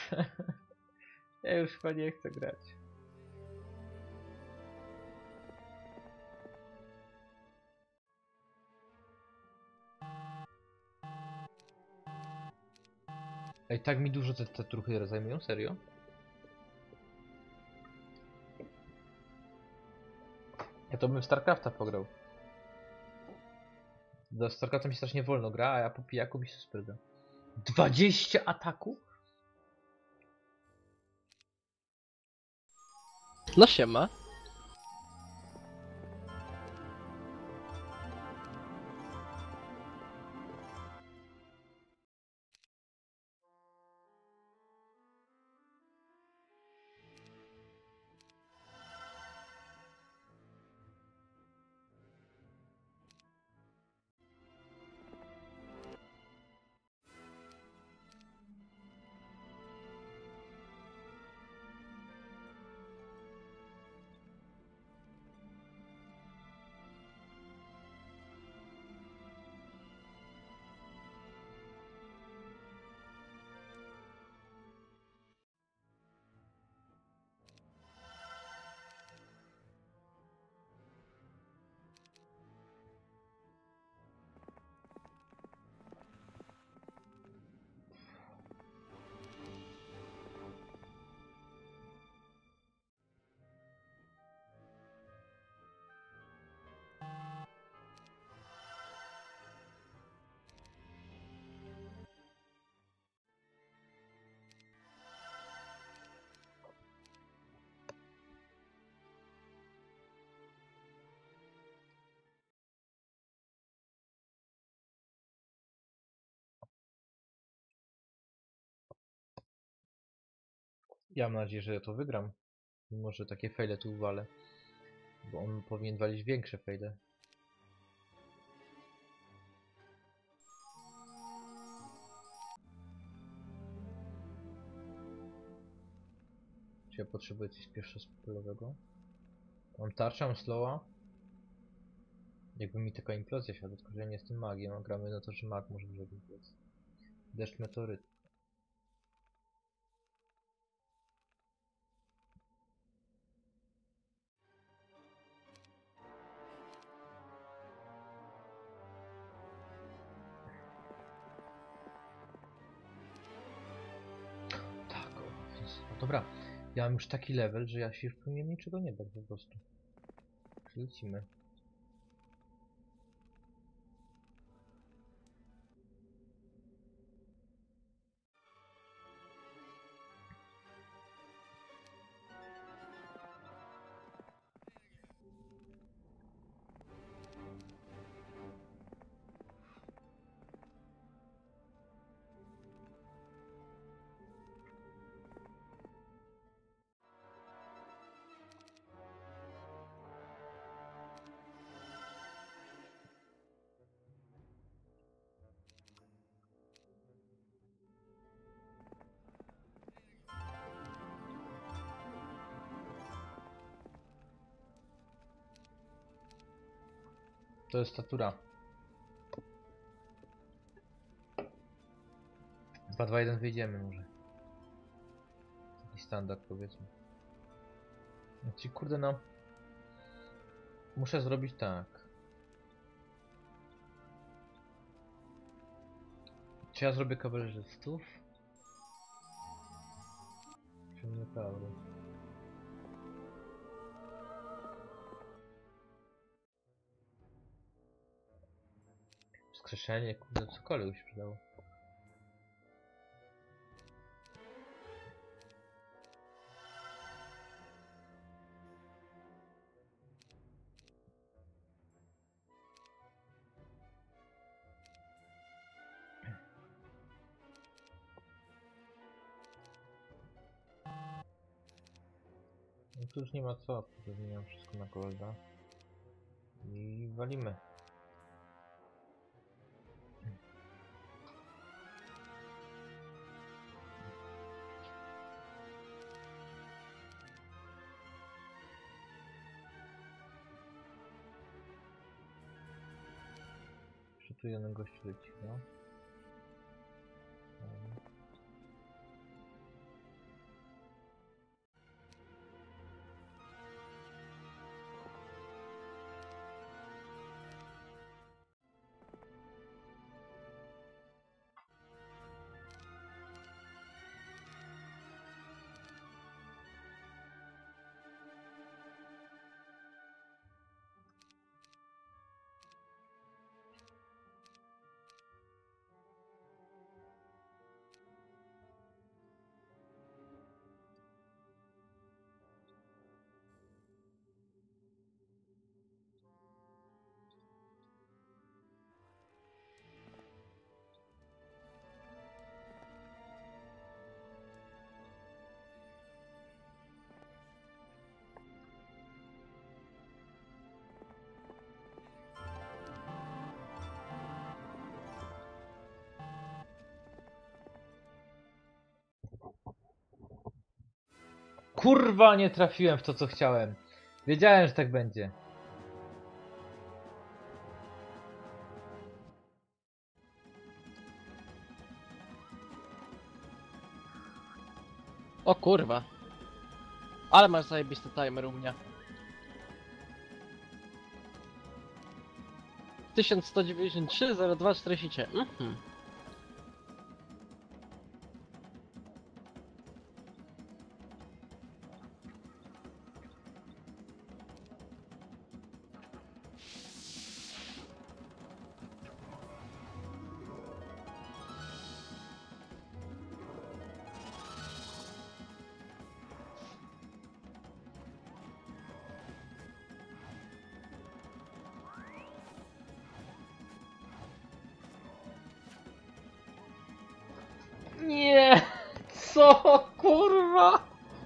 ja już chyba nie chcę grać. Ej, tak mi dużo te, te truchy zajmują? Serio? Ja to bym w StarCrafta pograł. Do StarCrafta mi strasznie wolno gra, a ja po pijaku mi się spryga. dwadzieścia ataków? No siema. Ja mam nadzieję, że ja to wygram. Mimo, że takie fejle tu uwalę. Bo on powinien walić większe fejle. Czy ja potrzebuję coś pierwszospolowego? Mam tarczę, mam slowa. Jakby mi taka implozja siadła, tylko że ja nie jestem magiem, a gramy na to, że mag może zrobić. Deszcz meteoryt. Tak, o, no dobra. Ja mam już taki level, że ja się już powinien niczego nie bać po prostu. Lecimy. To jest statura. dwa dwa jeden wyjdziemy może. Taki standard powiedzmy. Ci kurde no. Muszę zrobić tak. Czy ja zrobię kabarerzystów? Czy nieprawda? Wskrzeszenie, kurde, cokolwiek by się przydało. No tu już nie ma co, zmieniam wszystko na golda. I walimy. Jeszcze tu jeden gość leci, no. Kurwa, nie trafiłem w to, co chciałem. Wiedziałem, że tak będzie. O kurwa. Ale masz zajebisty timer u mnie. tysiąc sto dziewięćdziesiąt trzy zero dwa czterdzieści trzy. Mhm. Nie! Co? Kurwa!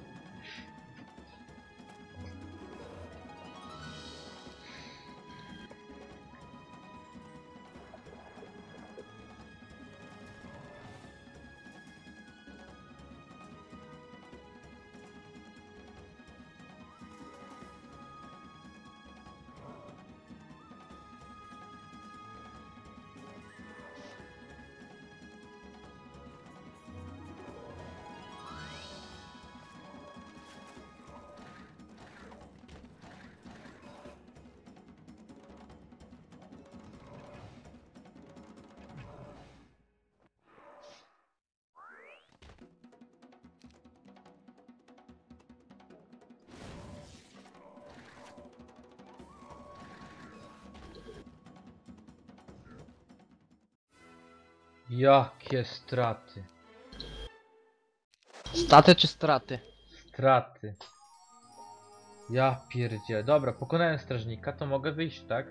Jakie straty? Staty czy straty? Straty. Ja pierdzielę. Dobra, pokonałem strażnika, to mogę wyjść, tak?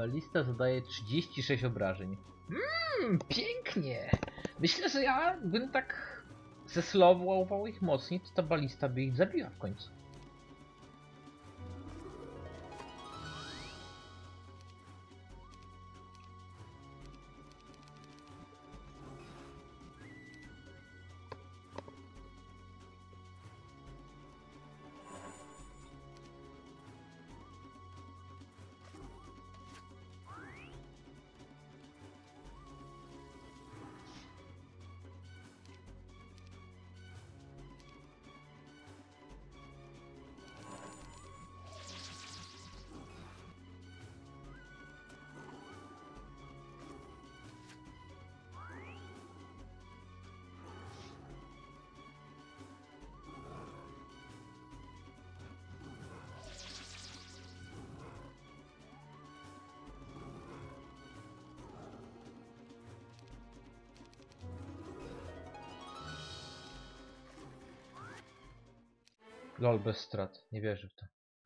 Balista zadaje trzydzieści sześć obrażeń. Mmm, pięknie! Myślę, że ja bym tak zeslowował ich mocniej, to ta balista by ich zabiła w końcu. Lol, bez strat. Nie wierzę w to.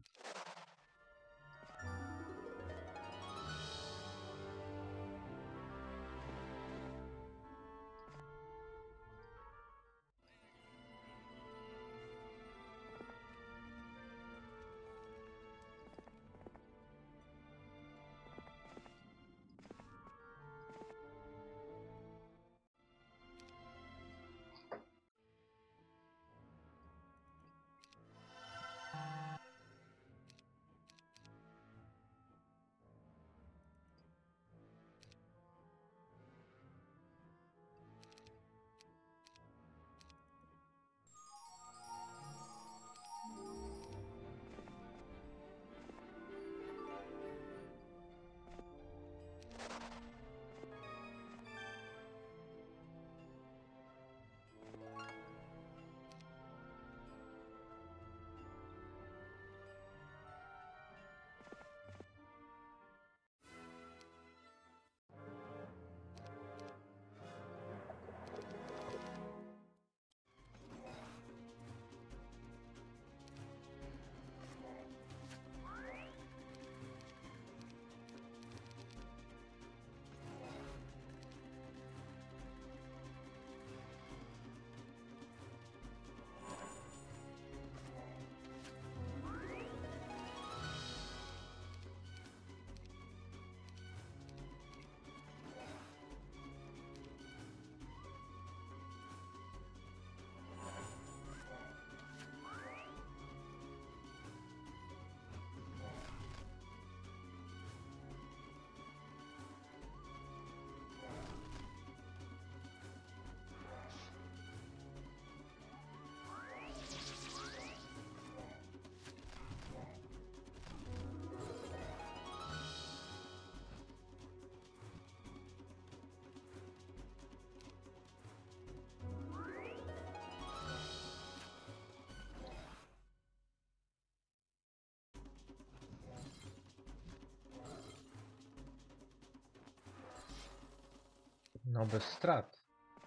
No bez strat.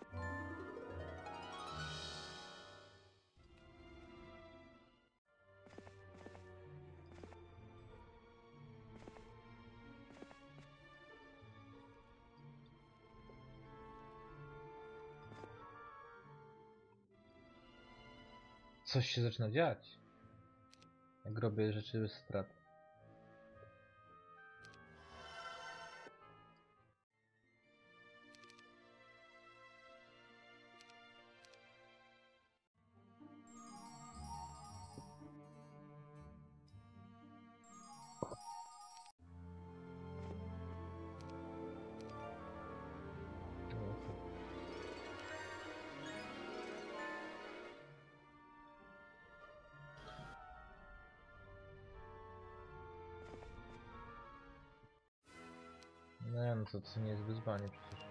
Coś się zaczyna dziać. Jak robię rzeczy bez strat. No, no to, to nie jest wyzwanie przecież.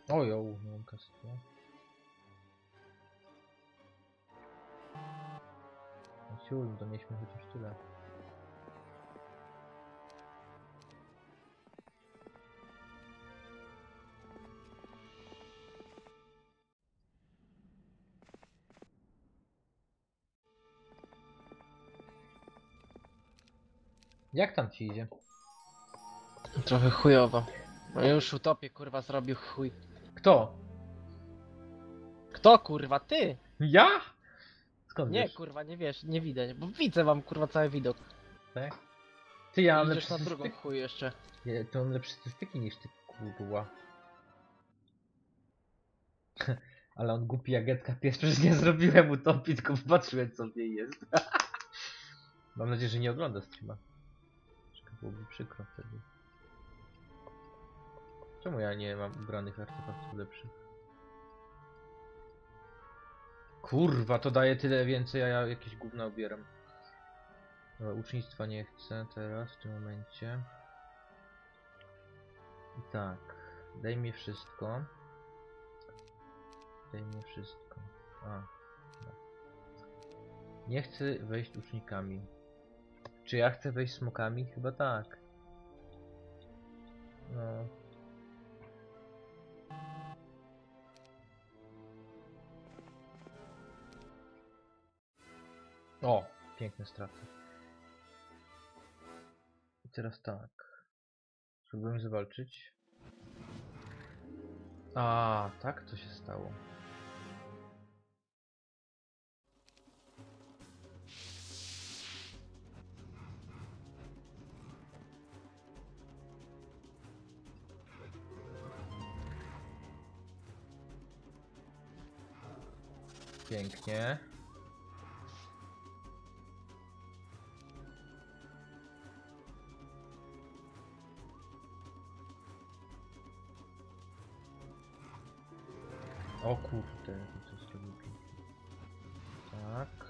Ojo, nie mam kasy. No. Ciul, to mieliśmy chociaż tyle. Jak tam ci idzie? Trochę chujowo. No już utopię, kurwa, zrobił chuj. Kto? Kto, kurwa, ty? Ja? Skąd Nie, wiesz? kurwa, nie wiesz, nie widać, bo widzę wam, kurwa, cały widok. Tak? Ty, ja mam Idziesz lepsze na drugą statystyki. chuj jeszcze. Ja, to mam lepsze statystyki niż ty, kurwa. Ale on głupi jak Getka pies, przecież nie zrobiłem utopii, tylko popatrzyłem co w niej jest. Mam nadzieję, że nie ogląda streama. Troszkę byłoby przykro wtedy. Czemu ja nie mam ubranych artefaktów lepszych? Kurwa, to daje tyle więcej, a ja jakieś gówno ubieram. Dobra, ucznictwa nie chcę teraz, w tym momencie. I tak, daj mi wszystko. Daj mi wszystko. A, no. Nie chcę wejść ucznikami. Czy ja chcę wejść smokami? Chyba tak. No. O, piękne straty. I teraz tak. Spróbujemy zawalczyć. A, tak to się stało. Pięknie. O kurde, to coś zrobił pięknie. Tak.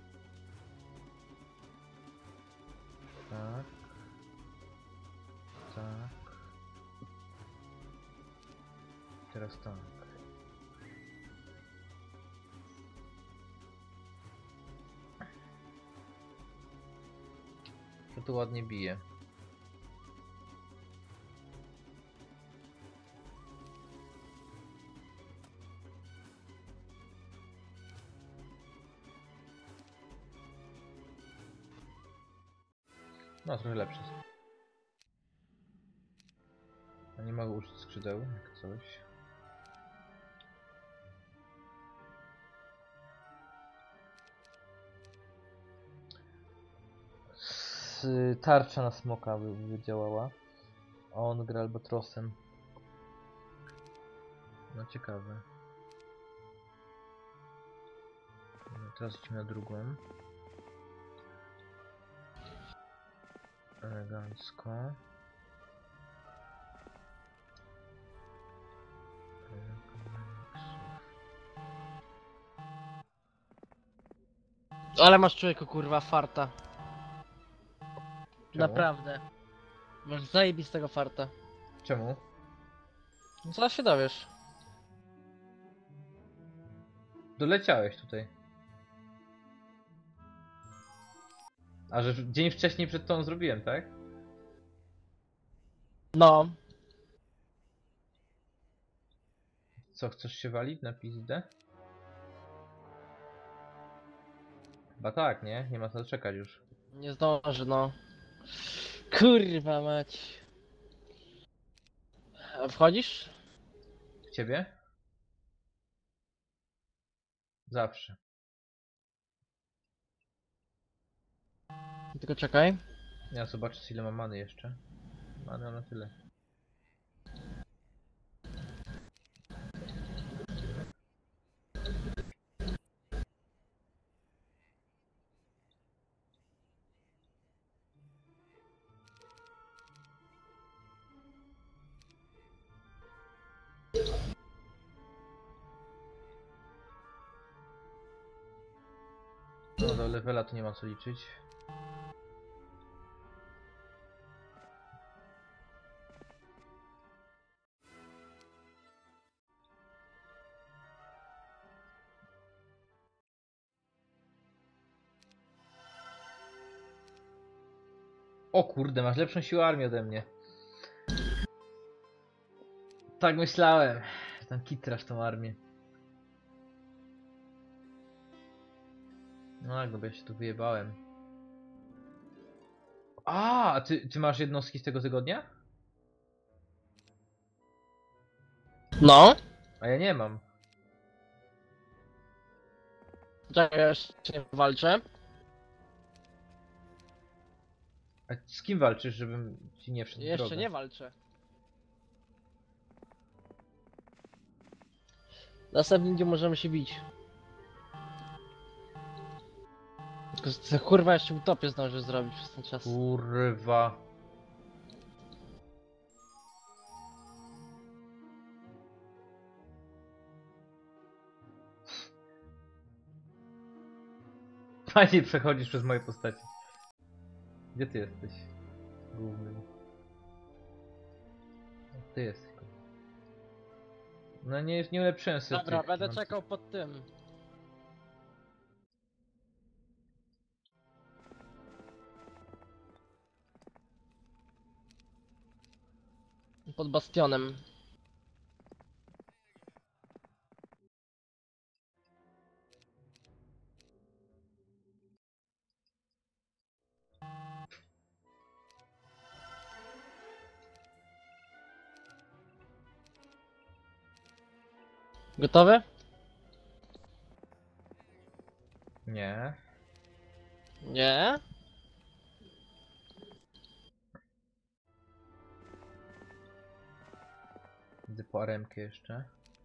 Tak. Tak. Teraz tak. To tu ładnie bije. No, trochę lepsze. A nie mogę użyć skrzydeł, jak coś. S- Tarcza na smoka by wydziałała. A on gra albatrosem. No ciekawe. No, teraz idźmy na drugą. Elegancko. Ale masz, człowieku, kurwa, farta. Czemu? Naprawdę. Masz zajebistego farta. Czemu? No zaraz się dowiesz. Doleciałeś tutaj. A że w- dzień wcześniej przed tą zrobiłem, tak? No. Co, chcesz się walić na pizdę? Chyba tak, nie? Nie ma co czekać już. Nie zdąży, no. Kurwa mać. A wchodzisz? W ciebie? Zawsze. Tylko czekaj. Ja zobaczę ile ma many jeszcze. Many na tyle. No do levela to nie ma co liczyć. O kurde, masz lepszą siłę armii ode mnie. Tak myślałem. Tam kitrasz tą armię. No tak, no bo ja się tu wyjebałem. A, a ty, ty masz jednostki z tego tygodnia? No. A ja nie mam. Czekaj, ja jeszcze nie walczę. A z kim walczysz, żebym ci nie wszedł w Jeszcze drogę? nie walczę. Następnym dniu możemy się bić. Tylko z- kurwa jeszcze utopię zdążę zrobić przez ten czas. Kurwa. Fajnie przechodzisz przez moje postacie. Gdzie ty jesteś? Główny. Ty jesteś. No nie, nie ulepszyłem sobie Dobra, tych, będę mam czekał pod tym. Pod bastionem. Gotowy? Nie. Nie. Idę po aremkę jeszcze.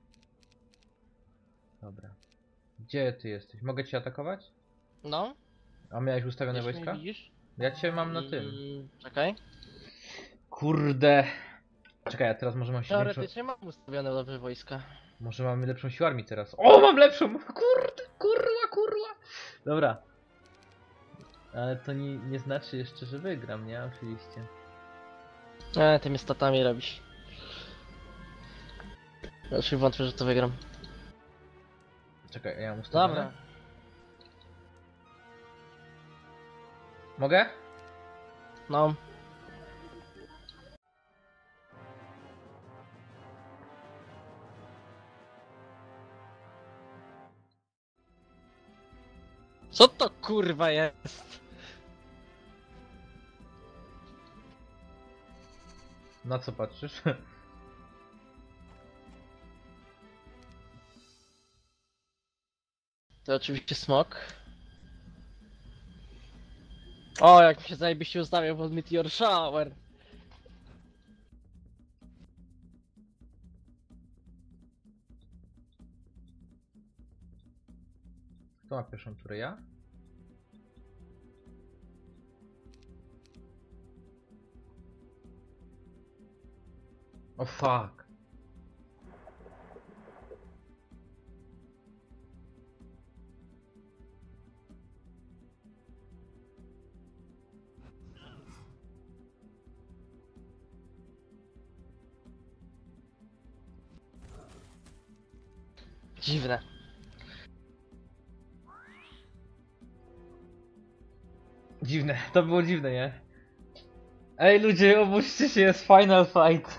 Dobra. Gdzie ty jesteś? Mogę cię atakować? No. A miałeś ustawione Jeśli wojska? mnie widzisz? Ja cię mam na tym. Mm, Czekaj. Kurde. Czekaj, a teraz może mam się większą... Teoretycznie mam ustawione dobrze wojska. Może mamy lepszą siłę armii teraz. O, mam lepszą! Kurde, kurwa, kurwa! Dobra. Ale to nie, nie znaczy jeszcze, że wygram, nie? Oczywiście. E, tymi statami robisz. Raczej wątpię, że to wygram. Czekaj, ja mam ustawione. Dobra. Mogę? No. Co to kurwa jest? Na co patrzysz? To oczywiście smok. O, jak mi się zajebiście ustawiał pod Meteor Shower. Kto ma pierwszą turę? Ja? O fuck. Dziwne. Dziwne, to było dziwne, nie? Ej ludzie, obudźcie się, jest final fight.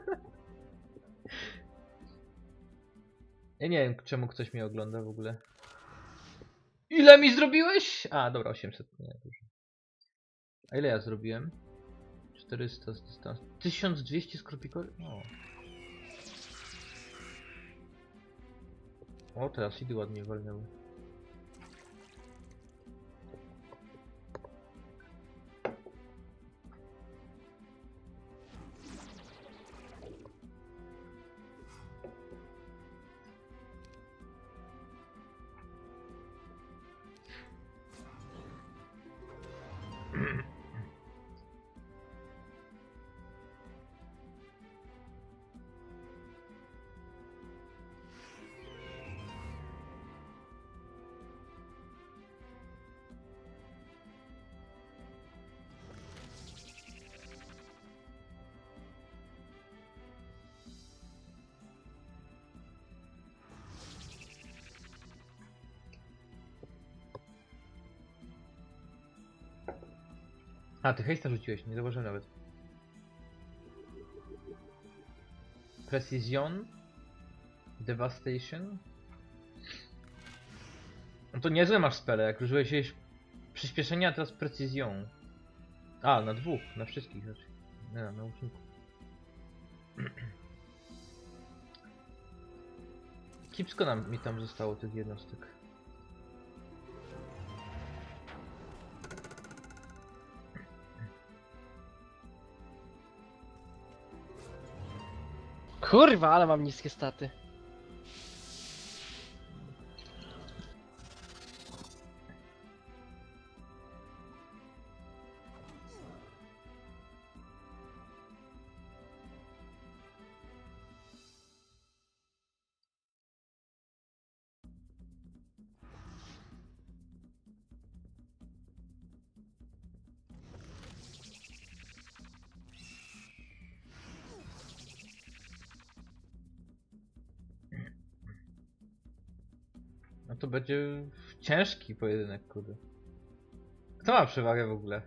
Ja nie wiem czemu ktoś mnie ogląda w ogóle. Ile mi zrobiłeś? A, dobra, osiemset, nie dużo. A ile ja zrobiłem? czterysta z dystansu. tysiąc dwieście skropikory? O. O, teraz idy ładnie walnęły. A, ty hejsta rzuciłeś, nie zauważyłem nawet. Precision. Devastation. No to niezłe masz spele, jak użyłeś jakieś przyspieszenia, a teraz Precision. A, na dwóch, na wszystkich znaczy. Nie, na łuczniku. Kipsko nam mi tam zostało tych jednostek. Kurwa, ale mam niskie staty. No to będzie ciężki pojedynek, kurde. Kto ma przewagę w ogóle?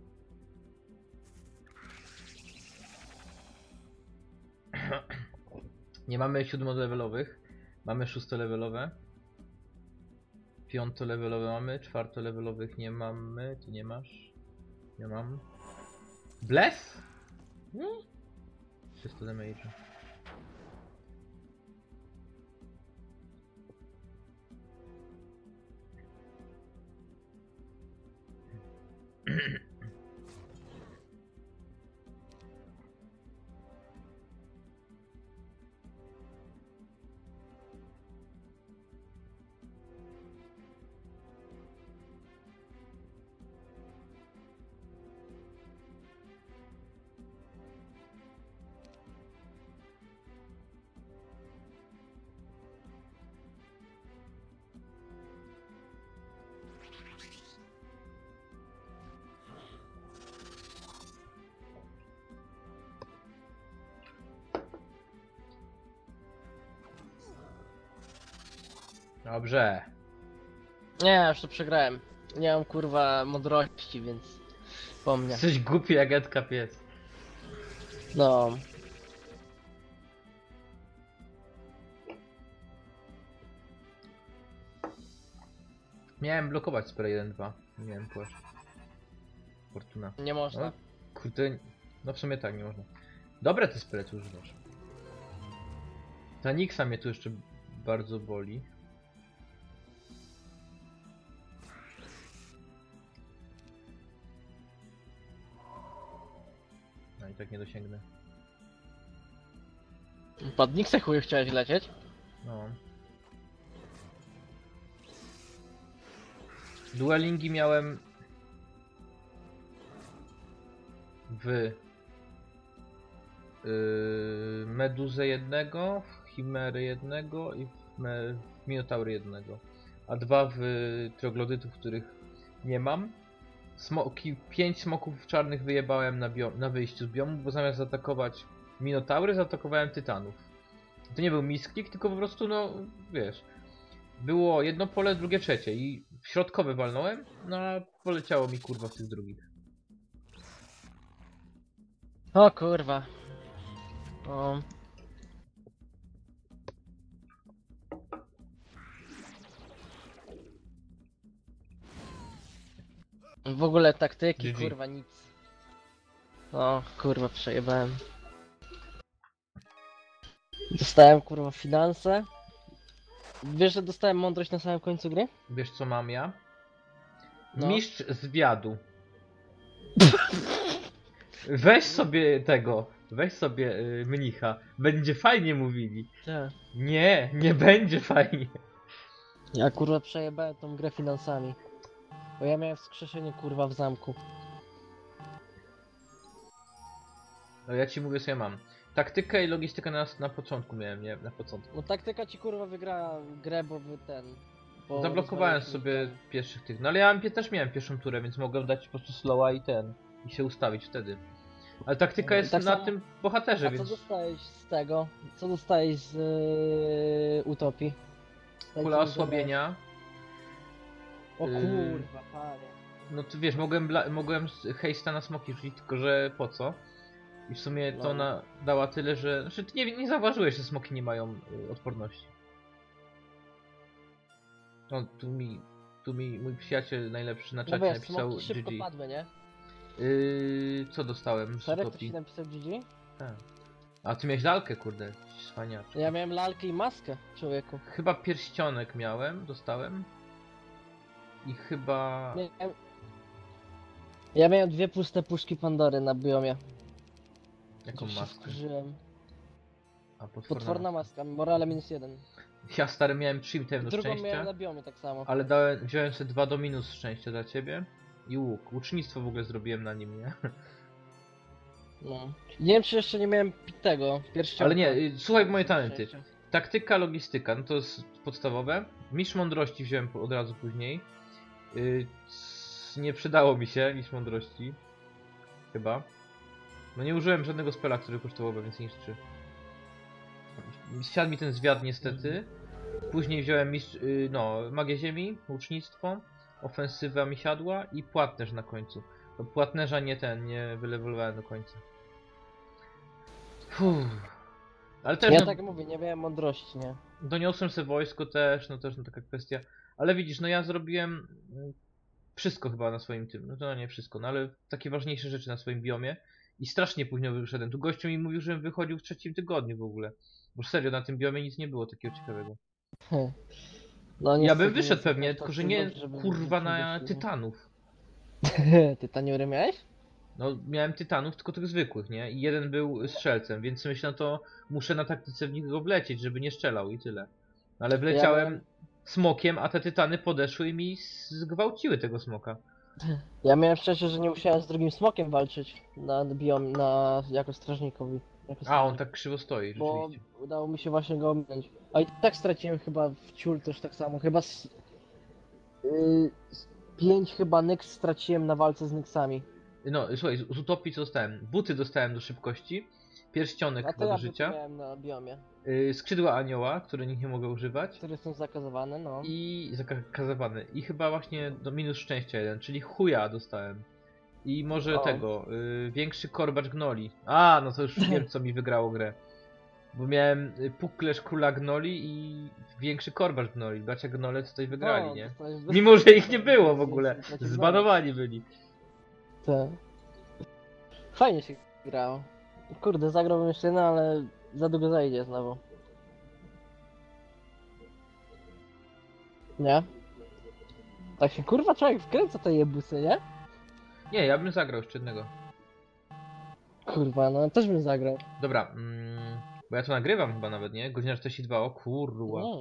Nie mamy siódmolevelowych, mamy szóstolevelowe. Piątolevelowe mamy, czwartolevelowych nie mamy, ty nie masz. Nie mam. Bless? Hmm? trzysta damage'a. Dobrze. Nie, już to przegrałem. Nie mam kurwa mądrości, więc po mnie. Jesteś głupi jak Edka pies. No. Miałem blokować spray jeden dwa. Nie miałem płaszcz. Fortuna. Nie można. No, kurde, no w sumie tak, nie można. Dobre te spray tu używasz. Ta Nixa mnie tu jeszcze bardzo boli. No i tak nie dosięgnę. Pod Nixę chuj chciałeś lecieć? No. Duelingi miałem w yy, Meduzę jednego, w Chimery jednego i w, me, w Minotaury jednego. A dwa w Troglodytów, których nie mam. Smoki, pięć smoków czarnych wyjebałem na, biom, na wyjściu z biomu, bo zamiast zaatakować Minotaury, zaatakowałem Tytanów. To nie był misklik, tylko po prostu, no wiesz, było jedno pole, drugie trzecie i w środkowe walnąłem, no a poleciało mi kurwa w tych drugich. O kurwa. O. W ogóle taktyki, G G. kurwa nic. O kurwa, przejebałem. Dostałem kurwa finanse. Wiesz, że dostałem mądrość na samym końcu gry? Wiesz co mam ja? No. Mistrz zwiadu. Weź sobie tego, weź sobie y, mnicha. Będzie fajnie mówili. Tak. Nie, nie będzie fajnie. Ja kurwa przejebałem tą grę finansami. Bo ja miałem wskrzeszenie kurwa w zamku. No ja ci mówię co ja mam. Taktykę i logistykę na, na początku miałem, nie? Na początku. No taktyka ci kurwa wygra grę, bo wy ten... Bo Zablokowałem rozwaliłeś mi sobie ten. pierwszych tych. No ale ja mam, też miałem pierwszą turę, więc mogłem dać po prostu slowa i ten. I się ustawić wtedy. Ale taktyka No, jest tak na samo- tym bohaterze, A co więc dostałeś z tego? Co dostałeś z yy, Utopii? Tak, kula co osłabienia. zabrałeś? O Yy. kurwa, panie. No ty wiesz, mogłem, bla- mogłem hejsta na smoki rzucić, tylko że po co? I w sumie to No. ona dała tyle, że... Znaczy ty nie, nie zauważyłeś, że smoki nie mają y, odporności. No tu mi... Tu mi mój przyjaciel najlepszy na No czacie wiesz, napisał smoki szybko G G. padły, nie? Yy, co dostałem z Szereg to utopii? ci napisał G G? Tak. A ty miałeś lalkę, kurde, wspaniaczka. Ja miałem lalkę i maskę, człowieku. Chyba pierścionek miałem, dostałem. I chyba... Miałem... Ja miałem dwie puste puszki Pandory na biomie. Jaką Gdzie się maskę? wkurzyłem. A, potworna. Potworna maska, morale minus jeden. Ja stary miałem trzy itemy do Drugą szczęścia. miałem na biomie tak samo. Ale dałem, wziąłem sobie dwa do minus szczęścia dla ciebie. I łuk. Łucznictwo w ogóle zrobiłem na nim, nie? No. Nie wiem czy jeszcze nie miałem pi- tego, pierścionka. Ale nie, y, słuchaj moje talenty. Szczęścia. Taktyka, logistyka, no to jest podstawowe. Mistrz mądrości wziąłem po- od razu później. Yy, c- nie przydało mi się mistrz mądrości. Chyba. No nie użyłem żadnego spela, który kosztował więcej niż trzy. Siadł mi ten zwiad niestety. Później wziąłem mistrz, yy, no, magię ziemi, łucznictwo, ofensywa mi siadła i płatnerz na końcu. To płatnerza nie ten, nie wylewolowałem do końca. Fuh. Ale też Ja no, tak mówię, nie miałem mądrości, nie? doniosłem sobie wojsko też, no też no taka kwestia. Ale widzisz, no ja zrobiłem mm, wszystko chyba na swoim tym, no to no nie wszystko, no ale takie ważniejsze rzeczy na swoim biomie. I strasznie późno wyszedłem. Tu gościu mi mówił, żebym wychodził w trzecim tygodniu w ogóle. Bo serio, na tym biomie nic nie było takiego ciekawego. No, Ja niestety bym wyszedł nie pewnie, jest tylko tak że nie dobrze, żeby kurwa wrócić na do siebie. tytanów. Ty taniury miałeś? No miałem tytanów, tylko tych zwykłych, nie? I jeden był strzelcem, więc myślę, no to muszę na taktyce w niego wlecieć, żeby nie strzelał i tyle. Ale wleciałem miałem- smokiem, a te tytany podeszły i mi zgwałciły tego smoka. Ja miałem szczęście, że nie musiałem z drugim smokiem walczyć na biom, na, jako strażnikowi. Jako A, on strażnik. tak krzywo stoi, Bo rzeczywiście. udało mi się właśnie go ominąć. A i tak straciłem chyba w ciul też tak samo. Chyba z... Yy, z pięć chyba nyks straciłem na walce z nyksami. No, słuchaj, z z utopii co dostałem? Buty dostałem do szybkości, pierścionek A to chyba ja do życia, miałem na biomie, yy, skrzydła anioła, które nikt nie mogę używać. które są zakazowane, no. I zakazywany. I chyba właśnie do minus szczęścia jeden, czyli chuja dostałem. I może O. tego, y, większy korbacz gnoli. A, no to już wiem co mi wygrało grę. Bo miałem y, puklerz króla gnoli i większy korbacz gnoli. Bracia gnole tutaj wygrali, No, nie? dostałeś bez- Mimo, że ich nie było w ogóle. Znaczy, Zbanowani byli. Tak. Fajnie się grało. Kurde, zagrałbym jeszcze jeden, ale za długo zajdzie znowu. Nie? Tak się kurwa człowiek wkręca te jebusy, nie? Nie, ja bym zagrał jeszcze jednego. Kurwa, no też bym zagrał. Dobra, mm, bo ja to nagrywam chyba nawet, nie? Godzina czterdzieści dwa, o kurwa. No.